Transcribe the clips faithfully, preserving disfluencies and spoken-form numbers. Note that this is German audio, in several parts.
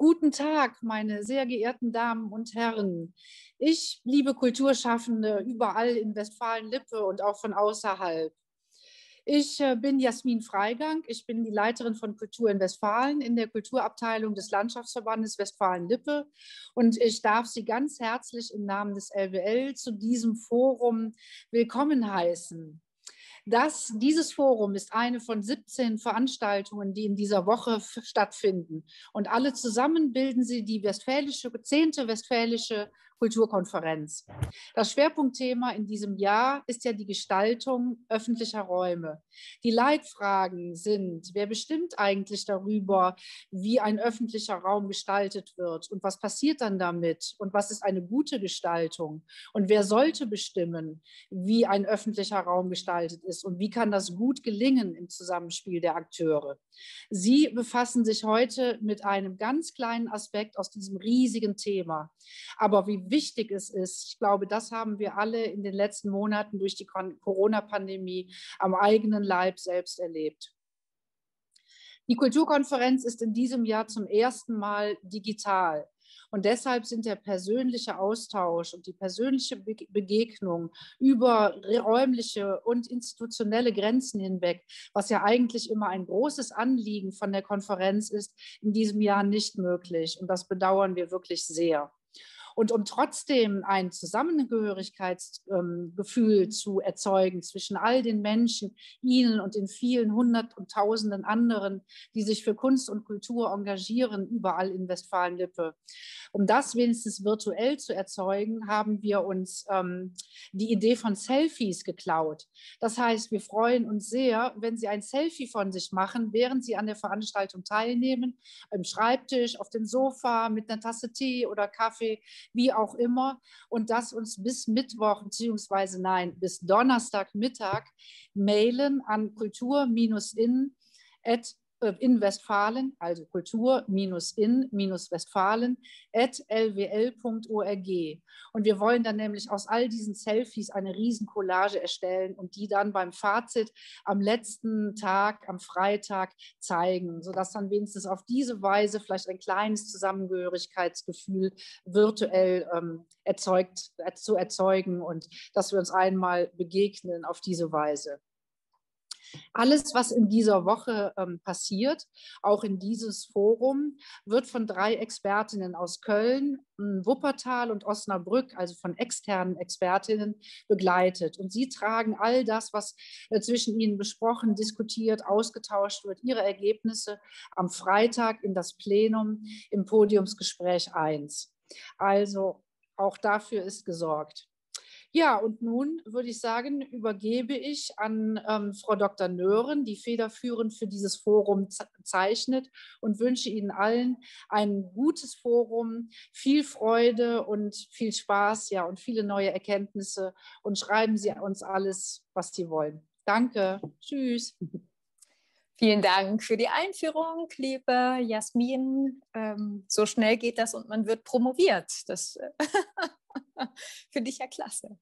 Guten Tag, meine sehr geehrten Damen und Herren. Ich liebe Kulturschaffende überall in Westfalen-Lippe und auch von außerhalb. Ich äh, bin Jasmin Freigang. Ich bin die Leiterin von Kultur in Westfalen in der Kulturabteilung des Landschaftsverbandes Westfalen-Lippe. Und ich darf Sie ganz herzlich im Namen des L W L zu diesem Forum willkommen heißen. Das, dieses Forum ist eine von siebzehn Veranstaltungen, die in dieser Woche stattfinden. Und alle zusammen bilden sie die westfälische, zehnte Westfälische Kulturkonferenz. Das Schwerpunktthema in diesem Jahr ist ja die Gestaltung öffentlicher Räume. Die Leitfragen sind: Wer bestimmt eigentlich darüber, wie ein öffentlicher Raum gestaltet wird? Und was passiert dann damit? Und was ist eine gute Gestaltung? Und wer sollte bestimmen, wie ein öffentlicher Raum gestaltet ist? Und wie kann das gut gelingen im Zusammenspiel der Akteure? Sie befassen sich heute mit einem ganz kleinen Aspekt aus diesem riesigen Thema. Aber wie wichtig es ist, ich glaube, das haben wir alle in den letzten Monaten durch die Corona-Pandemie am eigenen Leib selbst erlebt. Die Kulturkonferenz ist in diesem Jahr zum ersten Mal digital. Und deshalb sind der persönliche Austausch und die persönliche Begegnung über räumliche und institutionelle Grenzen hinweg, was ja eigentlich immer ein großes Anliegen von der Konferenz ist, in diesem Jahr nicht möglich. Und das bedauern wir wirklich sehr. Und um trotzdem ein Zusammengehörigkeitsgefühl zu erzeugen zwischen all den Menschen, Ihnen und den vielen Hundert und Tausenden anderen, die sich für Kunst und Kultur engagieren, überall in Westfalen-Lippe. Um das wenigstens virtuell zu erzeugen, haben wir uns ähm, die Idee von Selfies geklaut. Das heißt, wir freuen uns sehr, wenn Sie ein Selfie von sich machen, während Sie an der Veranstaltung teilnehmen, im Schreibtisch, auf dem Sofa, mit einer Tasse Tee oder Kaffee, wie auch immer, und das uns bis Mittwoch, beziehungsweise nein, bis Donnerstagmittag mailen an kultur-in in Westfalen, also kultur-in-westfalen at l w l punkt org. Und wir wollen dann nämlich aus all diesen Selfies eine Riesencollage erstellen und die dann beim Fazit am letzten Tag, am Freitag zeigen, sodass dann wenigstens auf diese Weise vielleicht ein kleines Zusammengehörigkeitsgefühl virtuell ähm, erzeugt, äh, zu erzeugen und dass wir uns einmal begegnen auf diese Weise. Alles, was in dieser Woche ähm, passiert, auch in dieses Forum, wird von drei Expertinnen aus Köln, Wuppertal und Osnabrück, also von externen Expertinnen, begleitet. Und sie tragen all das, was äh, zwischen ihnen besprochen, diskutiert, ausgetauscht wird, ihre Ergebnisse am Freitag in das Plenum im Podiumsgespräch eins. Also auch dafür ist gesorgt. Ja, und nun würde ich sagen, übergebe ich an ähm, Frau Doktor Nöhren, die federführend für dieses Forum zeichnet, und wünsche Ihnen allen ein gutes Forum, viel Freude und viel Spaß, ja, und viele neue Erkenntnisse, und schreiben Sie uns alles, was Sie wollen. Danke. Tschüss. Vielen Dank für die Einführung, liebe Jasmin. Ähm, so schnell geht das und man wird promoviert. Das finde ich ja klasse.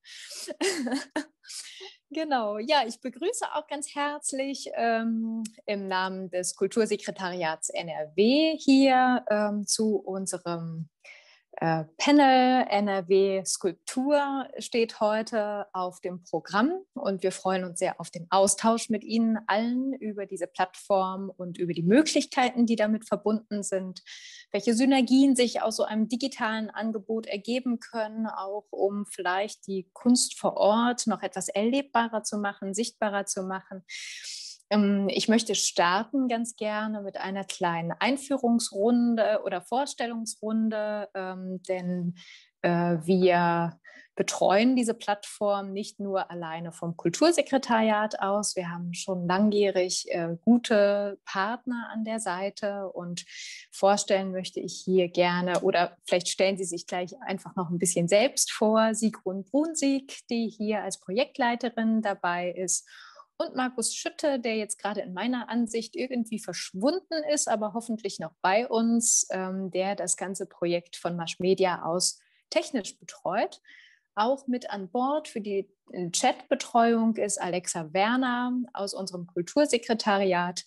Genau, ja, ich begrüße auch ganz herzlich ähm, im Namen des Kultursekretariats N R W hier ähm, zu unserem Äh, Panel N R W Skulptur steht heute auf dem Programm und wir freuen uns sehr auf den Austausch mit Ihnen allen über diese Plattform und über die Möglichkeiten, die damit verbunden sind, welche Synergien sich aus so einem digitalen Angebot ergeben können, auch um vielleicht die Kunst vor Ort noch etwas erlebbarer zu machen, sichtbarer zu machen. Ich möchte starten ganz gerne mit einer kleinen Einführungsrunde oder Vorstellungsrunde, ähm, denn äh, wir betreuen diese Plattform nicht nur alleine vom Kultursekretariat aus. Wir haben schon langjährig äh, gute Partner an der Seite und vorstellen möchte ich hier gerne, oder vielleicht stellen Sie sich gleich einfach noch ein bisschen selbst vor, Sigrun Brunsig, die hier als Projektleiterin dabei ist, und Markus Schütte, der jetzt gerade in meiner Ansicht irgendwie verschwunden ist, aber hoffentlich noch bei uns, ähm, der das ganze Projekt von Masch Media aus technisch betreut. Auch mit an Bord für die Chatbetreuung ist Alexa Werner aus unserem Kultursekretariat.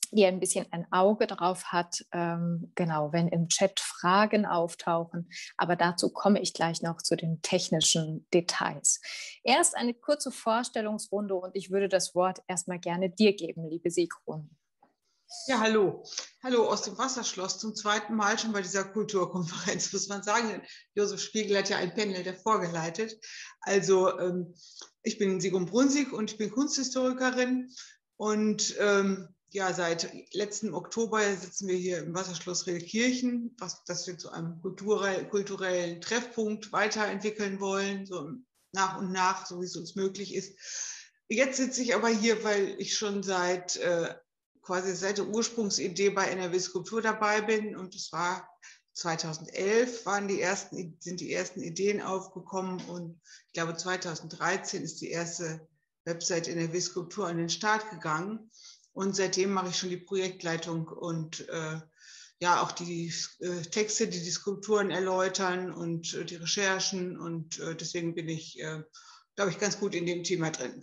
die ein bisschen ein Auge drauf hat, ähm, genau, wenn im Chat Fragen auftauchen. Aber dazu komme ich gleich noch zu den technischen Details. Erst eine kurze Vorstellungsrunde und ich würde das Wort erstmal gerne dir geben, liebe Sigrun. Ja, hallo. Hallo aus dem Wasserschloss, zum zweiten Mal schon bei dieser Kulturkonferenz, muss man sagen. Josef Spiegel hat ja ein Panel davor geleitet. Also ähm, ich bin Sigrun Brunsig und ich bin Kunsthistorikerin und ähm, ja, seit letztem Oktober sitzen wir hier im Wasserschloss Rillkirchen, was, das wir zu einem kulturell, kulturellen Treffpunkt weiterentwickeln wollen, so nach und nach, so wie es uns möglich ist. Jetzt sitze ich aber hier, weil ich schon seit äh, quasi seit der Ursprungsidee bei N R W Skulptur dabei bin, und es war zweitausendelf waren die ersten, sind die ersten Ideen aufgekommen, und ich glaube zweitausenddreizehn ist die erste Website N R W Skulptur an den Start gegangen, und seitdem mache ich schon die Projektleitung und äh, ja auch die äh, Texte, die die Skulpturen erläutern und äh, die Recherchen, und äh, deswegen bin ich, äh, glaube ich, ganz gut in dem Thema drin.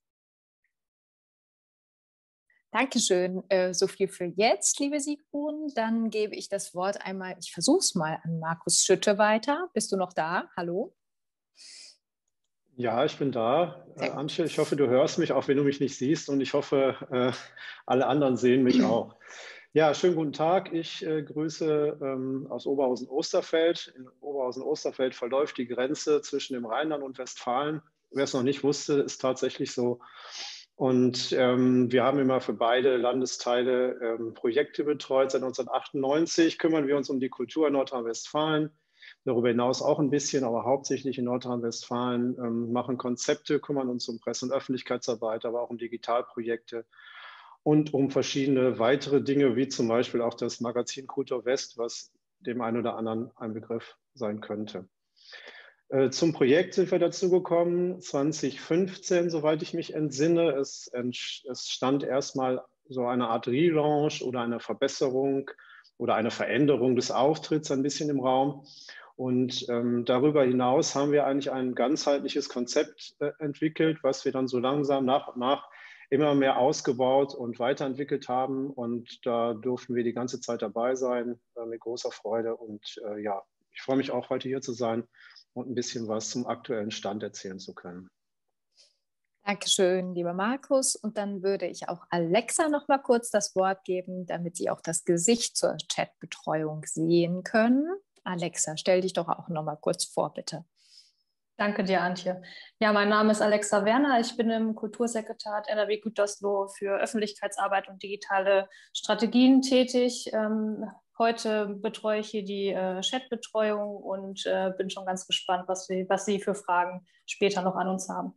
Dankeschön, äh, so viel für jetzt, liebe Sigrun. Dann gebe ich das Wort einmal, ich versuche es mal, an Markus Schütte weiter. Bist du noch da? Hallo? Ja, ich bin da. Äh, Antje, ich hoffe, du hörst mich, auch wenn du mich nicht siehst, und ich hoffe, äh, alle anderen sehen mich auch. Ja, schönen guten Tag. Ich äh, grüße ähm, aus Oberhausen-Osterfeld. In Oberhausen-Osterfeld verläuft die Grenze zwischen dem Rheinland und Westfalen. Wer es noch nicht wusste, ist tatsächlich so. Und ähm, wir haben immer für beide Landesteile ähm, Projekte betreut. Seit neunzehnhundertachtundneunzig kümmern wir uns um die Kultur in Nordrhein-Westfalen. Darüber hinaus auch ein bisschen, aber hauptsächlich in Nordrhein-Westfalen, ähm, machen Konzepte, kümmern uns um Presse- und Öffentlichkeitsarbeit, aber auch um Digitalprojekte und um verschiedene weitere Dinge, wie zum Beispiel auch das Magazin Kultur West, was dem einen oder anderen ein Begriff sein könnte. Zum Projekt sind wir dazu gekommen, zwanzig fünfzehn, soweit ich mich entsinne. Es, es stand erstmal so eine Art Relaunch oder eine Verbesserung oder eine Veränderung des Auftritts ein bisschen im Raum. Und ähm, darüber hinaus haben wir eigentlich ein ganzheitliches Konzept äh, entwickelt, was wir dann so langsam nach und nach immer mehr ausgebaut und weiterentwickelt haben. Und da durften wir die ganze Zeit dabei sein, äh, mit großer Freude. Und äh, ja, ich freue mich auch, heute hier zu sein und ein bisschen was zum aktuellen Stand erzählen zu können. Dankeschön, lieber Markus. Und dann würde ich auch Alexa noch mal kurz das Wort geben, damit Sie auch das Gesicht zur Chatbetreuung sehen können. Alexa, stell dich doch auch noch mal kurz vor, bitte. Danke dir, Antje. Ja, mein Name ist Alexa Werner. Ich bin im Kultursekretariat N R W Gütersloh für Öffentlichkeitsarbeit und digitale Strategien tätig. Ähm, heute betreue ich hier die äh, Chatbetreuung und äh, bin schon ganz gespannt, was, wir, was Sie für Fragen später noch an uns haben.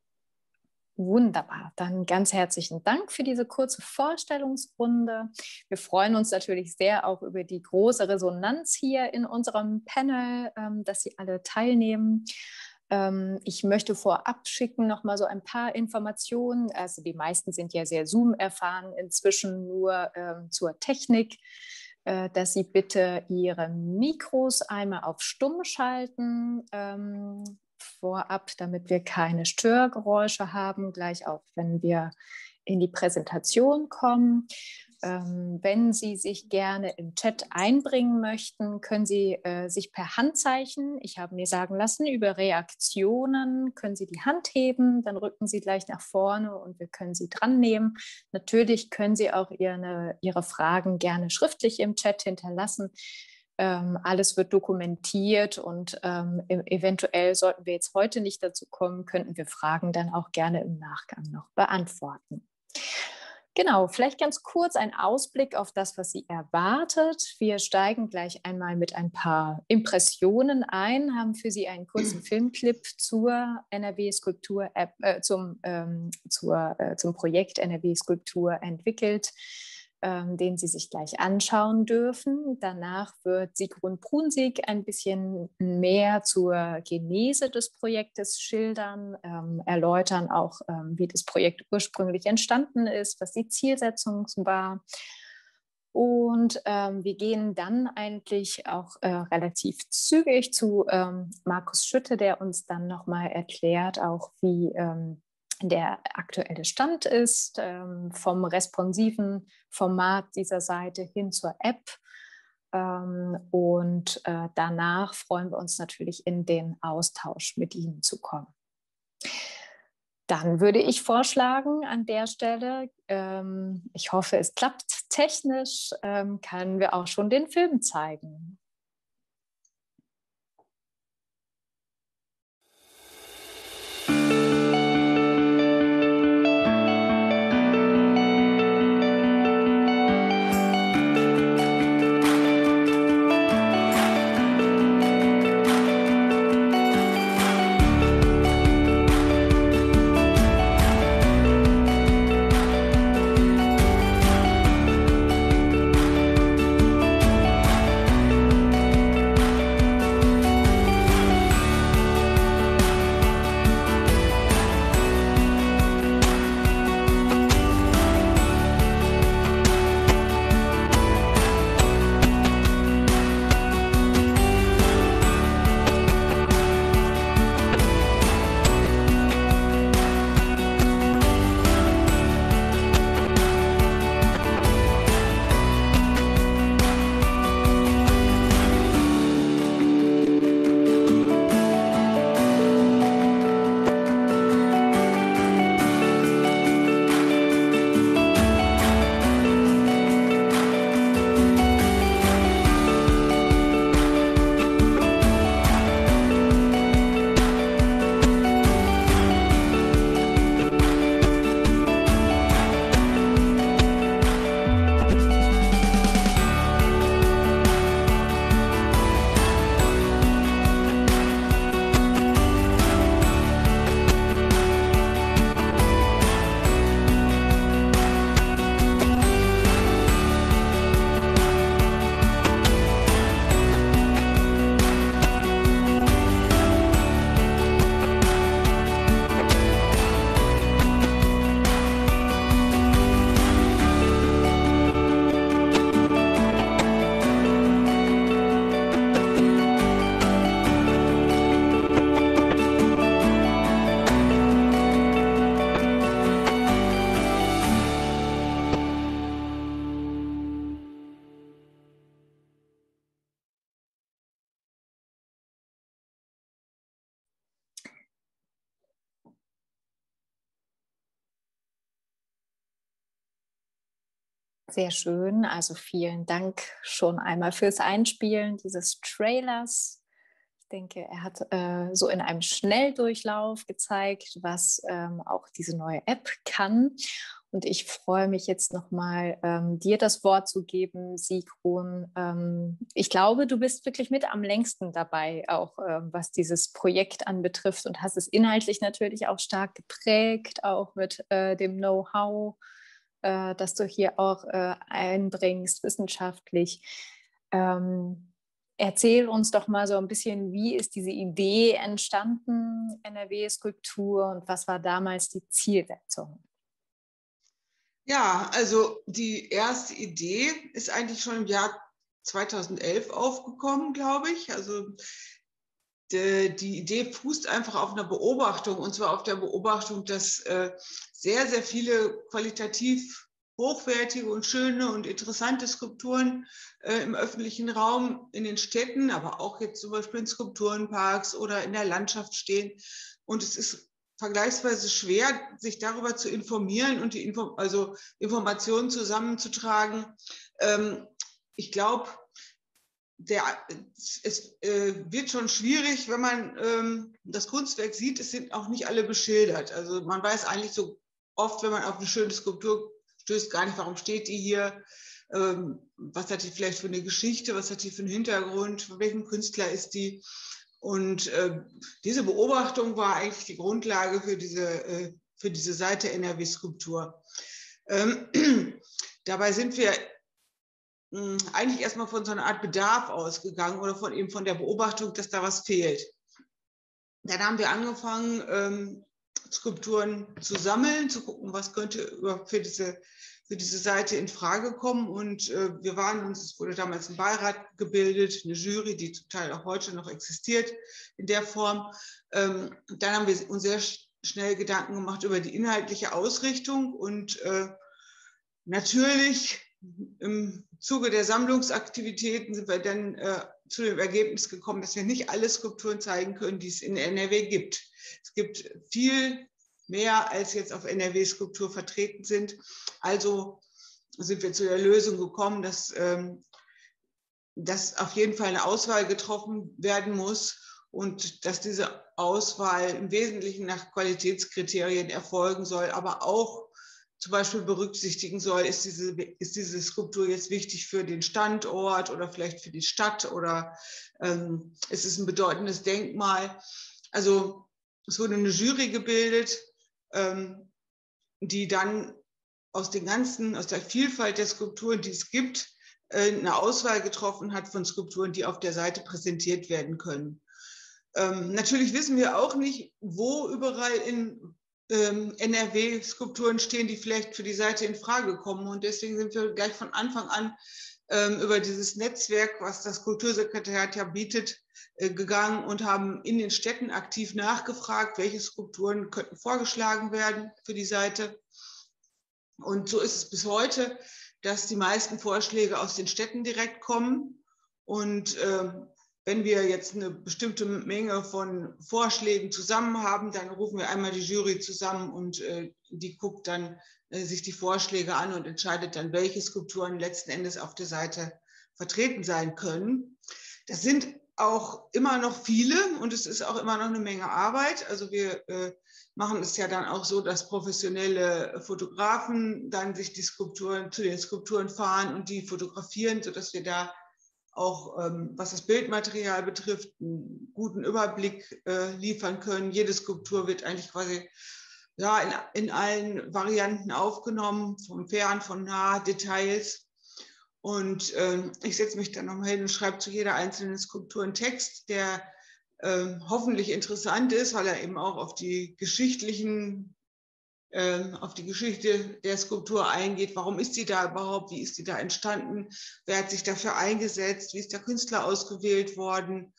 Wunderbar, dann ganz herzlichen Dank für diese kurze Vorstellungsrunde. Wir freuen uns natürlich sehr auch über die große Resonanz hier in unserem Panel, ähm, dass Sie alle teilnehmen. Ähm, ich möchte vorab schicken noch mal so ein paar Informationen. Also die meisten sind ja sehr Zoom erfahren, inzwischen nur ähm, zur Technik, äh, dass Sie bitte Ihre Mikros einmal auf Stumm schalten, ähm, vorab, damit wir keine Störgeräusche haben, gleich auch wenn wir in die Präsentation kommen. Ähm, wenn Sie sich gerne im Chat einbringen möchten, können Sie äh, sich per Handzeichen, ich habe mir sagen lassen, über Reaktionen können Sie die Hand heben, dann rücken Sie gleich nach vorne und wir können Sie dran nehmen. Natürlich können Sie auch Ihre, Ihre Fragen gerne schriftlich im Chat hinterlassen. Ähm, alles wird dokumentiert und ähm, eventuell sollten wir jetzt heute nicht dazu kommen, könnten wir Fragen dann auch gerne im Nachgang noch beantworten. Genau, vielleicht ganz kurz ein Ausblick auf das, was Sie erwartet. Wir steigen gleich einmal mit ein paar Impressionen ein, haben für Sie einen kurzen Filmclip zur N R W Skulptur App, äh, zum, ähm, zur, äh, zum Projekt N R W Skulptur entwickelt, den Sie sich gleich anschauen dürfen. Danach wird Sigrun Brunsig ein bisschen mehr zur Genese des Projektes schildern, ähm, erläutern auch, ähm, wie das Projekt ursprünglich entstanden ist, was die Zielsetzung war. Und ähm, wir gehen dann eigentlich auch äh, relativ zügig zu ähm, Markus Schütte, der uns dann nochmal erklärt, auch wie ähm, der aktuelle Stand ist, ähm, vom responsiven Format dieser Seite hin zur App. Ähm, und äh, danach freuen wir uns natürlich, in den Austausch mit Ihnen zu kommen. Dann würde ich vorschlagen, an der Stelle, ähm, ich hoffe, es klappt technisch, ähm, können wir auch schon den Film zeigen. Sehr schön, also vielen Dank schon einmal fürs Einspielen dieses Trailers. Ich denke, er hat äh, so in einem Schnelldurchlauf gezeigt, was ähm, auch diese neue App kann. Und ich freue mich jetzt nochmal, ähm, dir das Wort zu geben, Sigrun. Ähm, ich glaube, du bist wirklich mit am längsten dabei, auch ähm, was dieses Projekt anbetrifft, und hast es inhaltlich natürlich auch stark geprägt, auch mit äh, dem Know-how, äh, das du hier auch äh, einbringst, wissenschaftlich. Ähm, erzähl uns doch mal so ein bisschen, wie ist diese Idee entstanden, N R W-Skulptur, und was war damals die Zielsetzung? Ja, also die erste Idee ist eigentlich schon im Jahr zweitausendelf aufgekommen, glaube ich. Also die, die Idee fußt einfach auf einer Beobachtung, und zwar auf der Beobachtung, dass äh, sehr, sehr viele qualitativ hochwertige und schöne und interessante Skulpturen äh, im öffentlichen Raum in den Städten, aber auch jetzt zum Beispiel in Skulpturenparks oder in der Landschaft stehen. Und es ist vergleichsweise schwer, sich darüber zu informieren und die Info also Informationen zusammenzutragen. Ähm, ich glaube, es äh, wird schon schwierig, wenn man ähm, das Kunstwerk sieht. Es sind auch nicht alle beschildert. Also man weiß eigentlich so oft, wenn man auf eine schöne Skulptur stößt, gar nicht, warum steht die hier, ähm, was hat die vielleicht für eine Geschichte, was hat die für einen Hintergrund, von welchem Künstler ist die. Und äh, diese Beobachtung war eigentlich die Grundlage für diese, äh, für diese Seite N R W-Skulptur. Ähm, dabei sind wir mh, eigentlich erstmal von so einer Art Bedarf ausgegangen oder von eben von der Beobachtung, dass da was fehlt. Dann haben wir angefangen, ähm, Skulpturen zu sammeln, zu gucken, was könnte für diese, für diese Seite in Frage kommen. Und äh, wir waren uns, es wurde damals ein Beirat gebildet, eine Jury, die zum Teil auch heute noch existiert in der Form. Ähm, dann haben wir uns sehr schnell Gedanken gemacht über die inhaltliche Ausrichtung und äh, natürlich im Zuge der Sammlungsaktivitäten sind wir dann äh, zu dem Ergebnis gekommen, dass wir nicht alle Skulpturen zeigen können, die es in N R W gibt. Es gibt viel mehr, als jetzt auf N R W-Skulptur vertreten sind. Also sind wir zu der Lösung gekommen, dass, ähm, dass auf jeden Fall eine Auswahl getroffen werden muss und dass diese Auswahl im Wesentlichen nach Qualitätskriterien erfolgen soll, aber auch zum Beispiel berücksichtigen soll, ist diese, ist diese Skulptur jetzt wichtig für den Standort oder vielleicht für die Stadt oder ähm, ist es ein bedeutendes Denkmal. Also es wurde eine Jury gebildet, ähm, die dann aus den ganzen, aus der Vielfalt der Skulpturen, die es gibt, äh, eine Auswahl getroffen hat von Skulpturen, die auf der Seite präsentiert werden können. Ähm, natürlich wissen wir auch nicht, wo überall in ähm, N R W Skulpturen stehen, die vielleicht für die Seite in Frage kommen. Und deswegen sind wir gleich von Anfang an ähm, über dieses Netzwerk, was das Kultursekretariat ja bietet, äh, gegangen und haben in den Städten aktiv nachgefragt, welche Skulpturen könnten vorgeschlagen werden für die Seite. Und so ist es bis heute, dass die meisten Vorschläge aus den Städten direkt kommen. Und ähm, wenn wir jetzt eine bestimmte Menge von Vorschlägen zusammen haben, dann rufen wir einmal die Jury zusammen und äh, die guckt dann äh, sich die Vorschläge an und entscheidet dann, welche Skulpturen letzten Endes auf der Seite vertreten sein können. Das sind auch immer noch viele und es ist auch immer noch eine Menge Arbeit. Also wir äh, machen es ja dann auch so, dass professionelle Fotografen dann sich die Skulpturen zu den Skulpturen fahren und die fotografieren, sodass wir da auch, ähm, was das Bildmaterial betrifft, einen guten Überblick äh, liefern können. Jede Skulptur wird eigentlich quasi ja, in, in allen Varianten aufgenommen, vom Fern, von nah, Details. Und ähm, ich setze mich dann nochmal hin und schreibe zu jeder einzelnen Skulptur einen Text, der ähm, hoffentlich interessant ist, weil er eben auch auf die geschichtlichen auf die Geschichte der Skulptur eingeht. Warum ist sie da überhaupt? Wie ist sie da entstanden? Wer hat sich dafür eingesetzt? Wie ist der Künstler ausgewählt worden?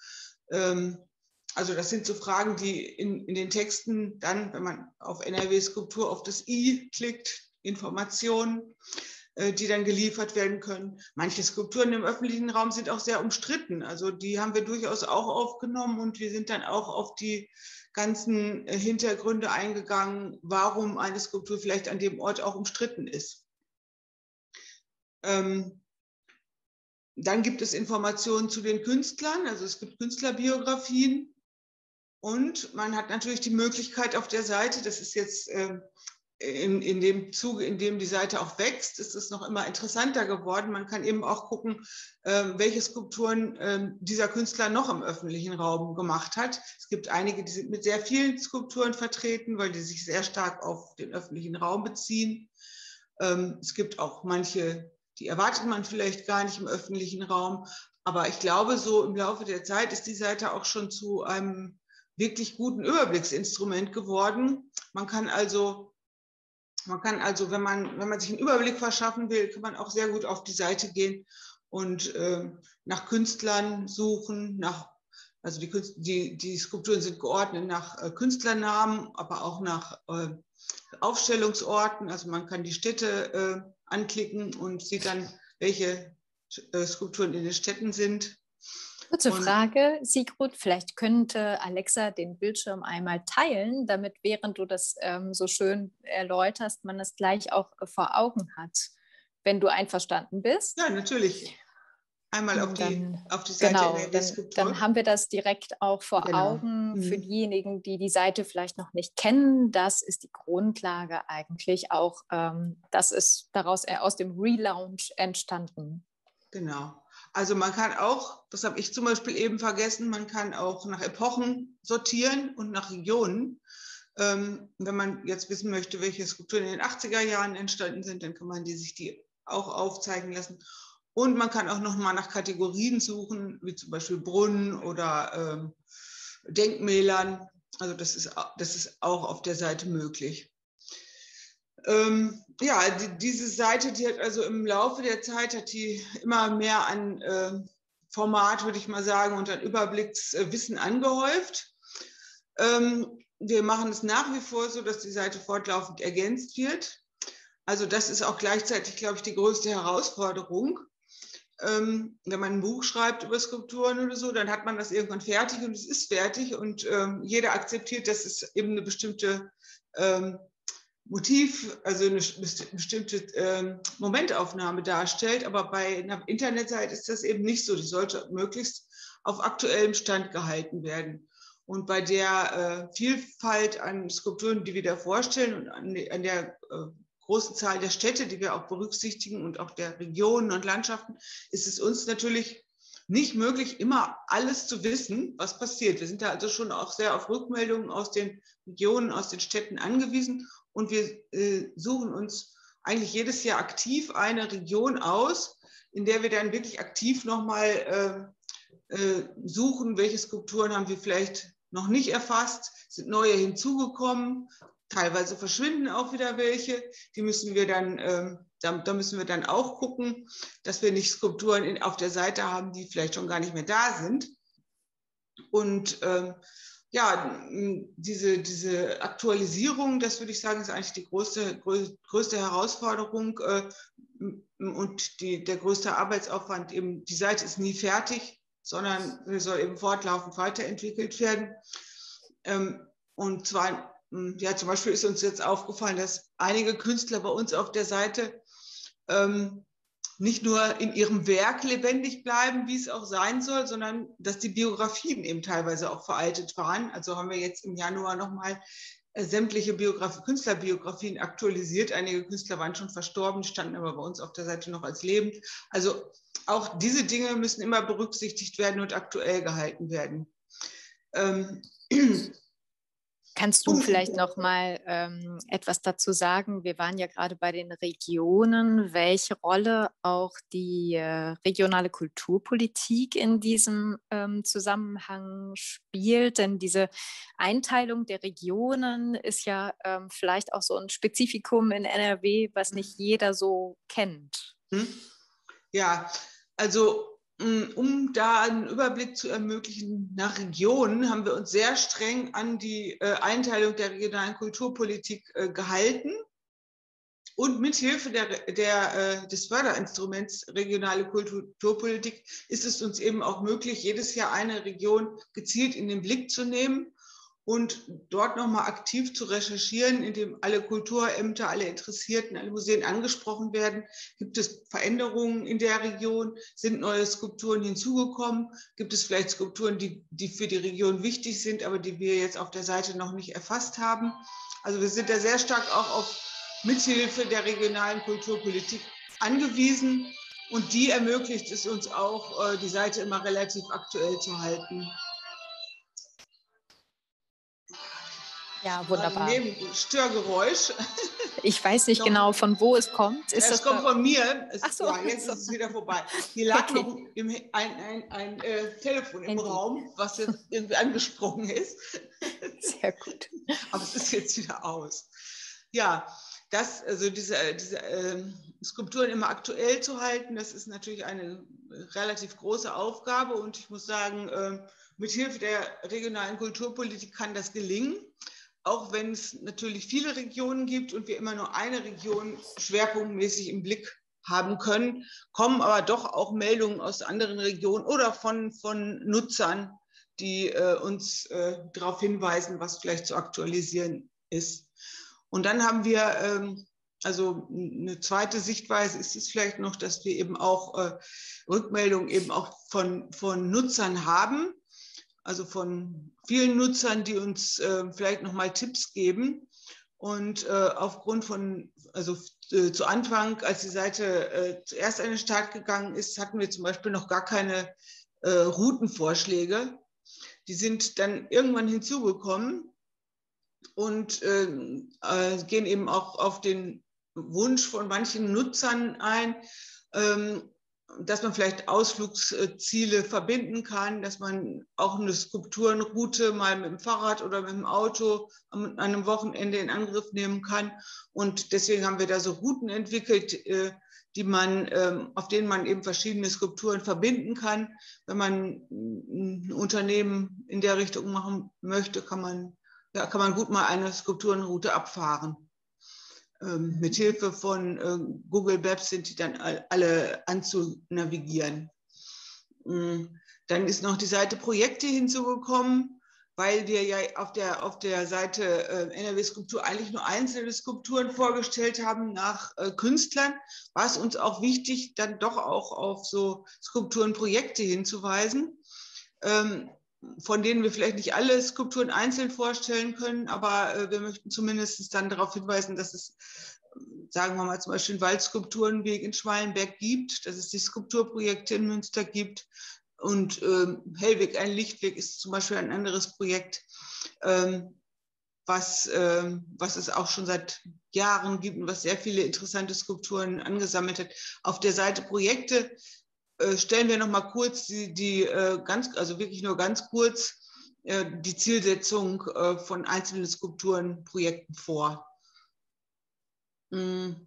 Also das sind so Fragen, die in, in den Texten dann, wenn man auf N R W Skulptur auf das I klickt, Informationen, die dann geliefert werden können. Manche Skulpturen im öffentlichen Raum sind auch sehr umstritten. Also die haben wir durchaus auch aufgenommen und wir sind dann auch auf die ganzen Hintergründe eingegangen, warum eine Skulptur vielleicht an dem Ort auch umstritten ist. Ähm, dann gibt es Informationen zu den Künstlern, also es gibt Künstlerbiografien und man hat natürlich die Möglichkeit auf der Seite, das ist jetzt ähm, in, in dem Zuge, in dem die Seite auch wächst, ist es noch immer interessanter geworden. Man kann eben auch gucken, äh, welche Skulpturen äh, dieser Künstler noch im öffentlichen Raum gemacht hat. Es gibt einige, die sind mit sehr vielen Skulpturen vertreten, weil die sich sehr stark auf den öffentlichen Raum beziehen. Ähm, es gibt auch manche, die erwartet man vielleicht gar nicht im öffentlichen Raum. Aber ich glaube, so im Laufe der Zeit ist die Seite auch schon zu einem wirklich guten Überblicksinstrument geworden. Man kann also Man kann also, wenn man, wenn man sich einen Überblick verschaffen will, kann man auch sehr gut auf die Seite gehen und äh, nach Künstlern suchen, nach, also die, die, die Skulpturen sind geordnet nach äh, Künstlernamen, aber auch nach äh, Aufstellungsorten. Also man kann die Städte äh, anklicken und sieht dann, welche äh, Skulpturen in den Städten sind. Kurze Frage, Sigrud, vielleicht könnte Alexa den Bildschirm einmal teilen, damit während du das ähm, so schön erläuterst, man es gleich auch äh, vor Augen hat, wenn du einverstanden bist. Ja, natürlich. Einmal auf die, dann, auf die Seite genau, in der dann, dann haben wir das direkt auch vor genau. Augen für mhm. diejenigen, die die Seite vielleicht noch nicht kennen. Das ist die Grundlage eigentlich auch, ähm, das ist daraus äh, aus dem Relaunch entstanden. Genau. Also man kann auch, das habe ich zum Beispiel eben vergessen, man kann auch nach Epochen sortieren und nach Regionen. Ähm, wenn man jetzt wissen möchte, welche Skulpturen in den achtziger Jahren entstanden sind, dann kann man die, sich die auch aufzeigen lassen. Und man kann auch noch mal nach Kategorien suchen, wie zum Beispiel Brunnen oder ähm, Denkmälern. Also das ist, das ist auch auf der Seite möglich. Ähm, ja, die, diese Seite, die hat also im Laufe der Zeit hat die immer mehr an äh, Format, würde ich mal sagen, und an Überblickswissen angehäuft. Ähm, wir machen es nach wie vor so, dass die Seite fortlaufend ergänzt wird. Also das ist auch gleichzeitig, glaube ich, die größte Herausforderung. Ähm, wenn man ein Buch schreibt über Skulpturen oder so, dann hat man das irgendwann fertig und es ist fertig und ähm, jeder akzeptiert, dass es eben eine bestimmte ähm, Motiv, also eine bestimmte ähm, Momentaufnahme darstellt. Aber bei einer Internetseite ist das eben nicht so. Die sollte möglichst auf aktuellem Stand gehalten werden. Und bei der äh, Vielfalt an Skulpturen, die wir da vorstellen und an, an der äh, großen Zahl der Städte, die wir auch berücksichtigen und auch der Regionen und Landschaften, ist es uns natürlich nicht möglich, immer alles zu wissen, was passiert. Wir sind da also schon auch sehr auf Rückmeldungen aus den Regionen, aus den Städten angewiesen und wir äh, suchen uns eigentlich jedes Jahr aktiv eine Region aus, in der wir dann wirklich aktiv nochmal äh, äh, suchen, welche Skulpturen haben wir vielleicht noch nicht erfasst, sind neue hinzugekommen. Teilweise verschwinden auch wieder welche. Die müssen wir dann, äh, da, da müssen wir dann auch gucken, dass wir nicht Skulpturen in, auf der Seite haben, die vielleicht schon gar nicht mehr da sind. Und äh, ja, diese, diese Aktualisierung, das würde ich sagen, ist eigentlich die größte, größte Herausforderung äh, und die, der größte Arbeitsaufwand. Eben, die Seite ist nie fertig, sondern sie soll eben fortlaufend weiterentwickelt werden. Ähm, und zwar ja, zum Beispiel ist uns jetzt aufgefallen, dass einige Künstler bei uns auf der Seite ähm, nicht nur in ihrem Werk lebendig bleiben, wie es auch sein soll, sondern dass die Biografien eben teilweise auch veraltet waren. Also haben wir jetzt im Januar nochmal äh, sämtliche Biografie, Künstlerbiografien aktualisiert. Einige Künstler waren schon verstorben, standen aber bei uns auf der Seite noch als lebend. Also auch diese Dinge müssen immer berücksichtigt werden und aktuell gehalten werden. Ähm, Kannst du vielleicht noch mal ähm, etwas dazu sagen? Wir waren ja gerade bei den Regionen, welche Rolle auch die äh, regionale Kulturpolitik in diesem ähm, Zusammenhang spielt. Denn diese Einteilung der Regionen ist ja ähm, vielleicht auch so ein Spezifikum in N R W, was nicht jeder so kennt. Ja, also um da einen Überblick zu ermöglichen nach Regionen, haben wir uns sehr streng an die äh, Einteilung der regionalen Kulturpolitik äh, gehalten. Und mithilfe der, der, äh, des Förderinstruments regionale Kulturpolitik ist es uns eben auch möglich, jedes Jahr eine Region gezielt in den Blick zu nehmen und dort nochmal aktiv zu recherchieren, indem alle Kulturämter, alle Interessierten, alle Museen angesprochen werden. Gibt es Veränderungen in der Region? Sind neue Skulpturen hinzugekommen? Gibt es vielleicht Skulpturen, die, die für die Region wichtig sind, aber die wir jetzt auf der Seite noch nicht erfasst haben? Also wir sind da sehr stark auch auf Mithilfe der regionalen Kulturpolitik angewiesen und die ermöglicht es uns auch, die Seite immer relativ aktuell zu halten. Ja, wunderbar. Neben Störgeräusch. Ich weiß nicht genau, von wo es kommt. Ist es das kommt von mir. Es, Ach so, ja, jetzt so. ist es wieder vorbei. Hier lag Okay. noch im, ein, ein, ein äh, Telefon im Handy. Raum, was jetzt irgendwie angesprochen ist. Sehr gut. Aber es ist jetzt wieder aus. Ja, das, also diese, diese äh, Skulpturen immer aktuell zu halten, das ist natürlich eine relativ große Aufgabe. Und ich muss sagen, äh, mit Hilfe der regionalen Kulturpolitik kann das gelingen. Auch wenn es natürlich viele Regionen gibt und wir immer nur eine Region schwerpunktmäßig im Blick haben können, kommen aber doch auch Meldungen aus anderen Regionen oder von, von Nutzern, die äh, uns äh, darauf hinweisen, was vielleicht zu aktualisieren ist. Und dann haben wir, ähm, also eine zweite Sichtweise ist es vielleicht noch, dass wir eben auch äh, Rückmeldungen eben auch von, von Nutzern haben. Also von vielen Nutzern, die uns äh, vielleicht nochmal Tipps geben. Und äh, aufgrund von, also äh, zu Anfang, als die Seite äh, zuerst an den Start gegangen ist, hatten wir zum Beispiel noch gar keine äh, Routenvorschläge. Die sind dann irgendwann hinzugekommen und äh, äh, gehen eben auch auf den Wunsch von manchen Nutzern ein, ähm, dass man vielleicht Ausflugsziele verbinden kann, dass man auch eine Skulpturenroute mal mit dem Fahrrad oder mit dem Auto an einem Wochenende in Angriff nehmen kann. Und deswegen haben wir da so Routen entwickelt, die man, auf denen man eben verschiedene Skulpturen verbinden kann. Wenn man ein Unternehmen in der Richtung machen möchte, kann man da kann man gut mal eine Skulpturenroute abfahren. Ähm, mit Hilfe von äh, Google Maps sind die dann all, alle anzunavigieren. Ähm, dann ist noch die Seite Projekte hinzugekommen, weil wir ja auf der, auf der Seite äh, N R W Skulptur eigentlich nur einzelne Skulpturen vorgestellt haben nach äh, Künstlern, war es uns auch wichtig, dann doch auch auf so Skulpturenprojekte hinzuweisen, ähm, von denen wir vielleicht nicht alle Skulpturen einzeln vorstellen können, aber äh, wir möchten zumindest dann darauf hinweisen, dass es, sagen wir mal, zum Beispiel einen Waldskulpturenweg in Schmalenberg gibt, dass es die Skulpturprojekte in Münster gibt. Und ähm, Hellweg, ein Lichtweg, ist zum Beispiel ein anderes Projekt, ähm, was, ähm, was es auch schon seit Jahren gibt und was sehr viele interessante Skulpturen angesammelt hat. Auf der Seite Projekte äh, stellen wir noch mal kurz die, die äh, ganz, also wirklich nur ganz kurz äh, die Zielsetzung äh, von einzelnen Skulpturenprojekten vor. Mm.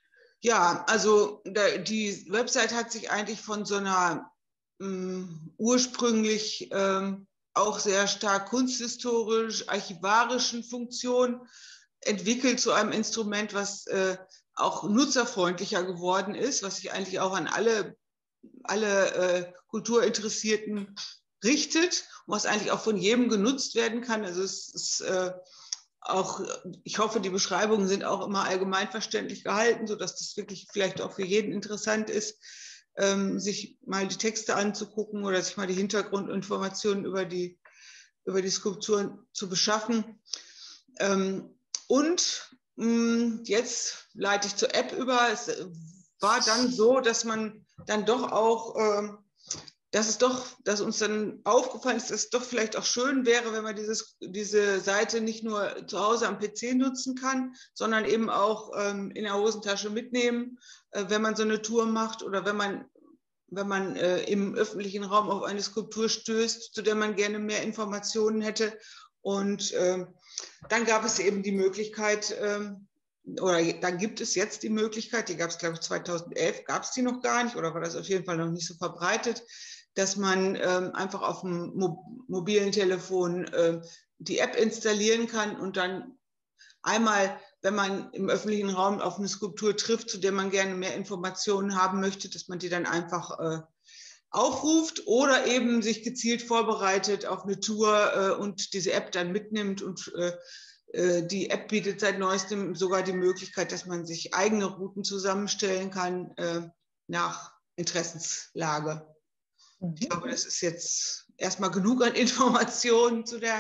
Ja, also da, die Website hat sich eigentlich von so einer mh, ursprünglich ähm, auch sehr stark kunsthistorisch, archivarischen Funktion entwickelt zu einem Instrument, was äh, auch nutzerfreundlicher geworden ist, was sich eigentlich auch an alle, alle äh, Kulturinteressierten richtet und was eigentlich auch von jedem genutzt werden kann. Also es ist äh, auch, ich hoffe, die Beschreibungen sind auch immer allgemeinverständlich gehalten, sodass das wirklich vielleicht auch für jeden interessant ist, ähm, sich mal die Texte anzugucken oder sich mal die Hintergrundinformationen über die, über die Skulpturen zu beschaffen. Ähm, und mh, jetzt leite ich zur App über. Es war dann so, dass man dann doch auch, ähm, dass es doch, dass uns dann aufgefallen ist, dass es doch vielleicht auch schön wäre, wenn man dieses, diese Seite nicht nur zu Hause am P C nutzen kann, sondern eben auch ähm, in der Hosentasche mitnehmen, äh, wenn man so eine Tour macht oder wenn man, wenn man äh, im öffentlichen Raum auf eine Skulptur stößt, zu der man gerne mehr Informationen hätte. Und äh, dann gab es eben die Möglichkeit, äh, oder dann gibt es jetzt die Möglichkeit, die gab es, glaube ich, zweitausendelf, gab es die noch gar nicht oder war das auf jeden Fall noch nicht so verbreitet, dass man ähm, einfach auf dem Mo mobilen Telefon äh, die App installieren kann und dann einmal, wenn man im öffentlichen Raum auf eine Skulptur trifft, zu der man gerne mehr Informationen haben möchte, dass man die dann einfach äh, aufruft oder eben sich gezielt vorbereitet auf eine Tour äh, und diese App dann mitnimmt. Und äh, die App bietet seit neuestem sogar die Möglichkeit, dass man sich eigene Routen zusammenstellen kann äh, nach Interessenslage. Ich glaube, das ist jetzt erstmal genug an Informationen zu der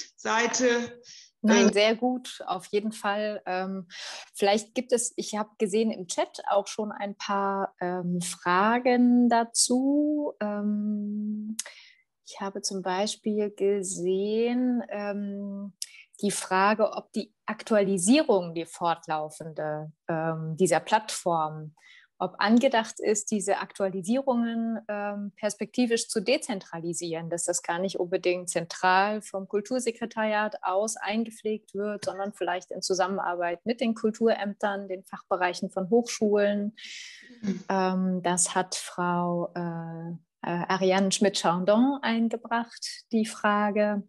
Seite. Nein, sehr gut, auf jeden Fall. Ähm, vielleicht gibt es, ich habe gesehen im Chat auch schon ein paar ähm, Fragen dazu. Ähm, ich habe zum Beispiel gesehen ähm, die Frage, ob die Aktualisierung, die fortlaufende ähm, dieser Plattform, ob angedacht ist, diese Aktualisierungen ähm, perspektivisch zu dezentralisieren, dass das gar nicht unbedingt zentral vom Kultursekretariat aus eingepflegt wird, sondern vielleicht in Zusammenarbeit mit den Kulturämtern, den Fachbereichen von Hochschulen. Mhm. Ähm, das hat Frau äh, äh, Ariane Schmidt-Chandon eingebracht, die Frage.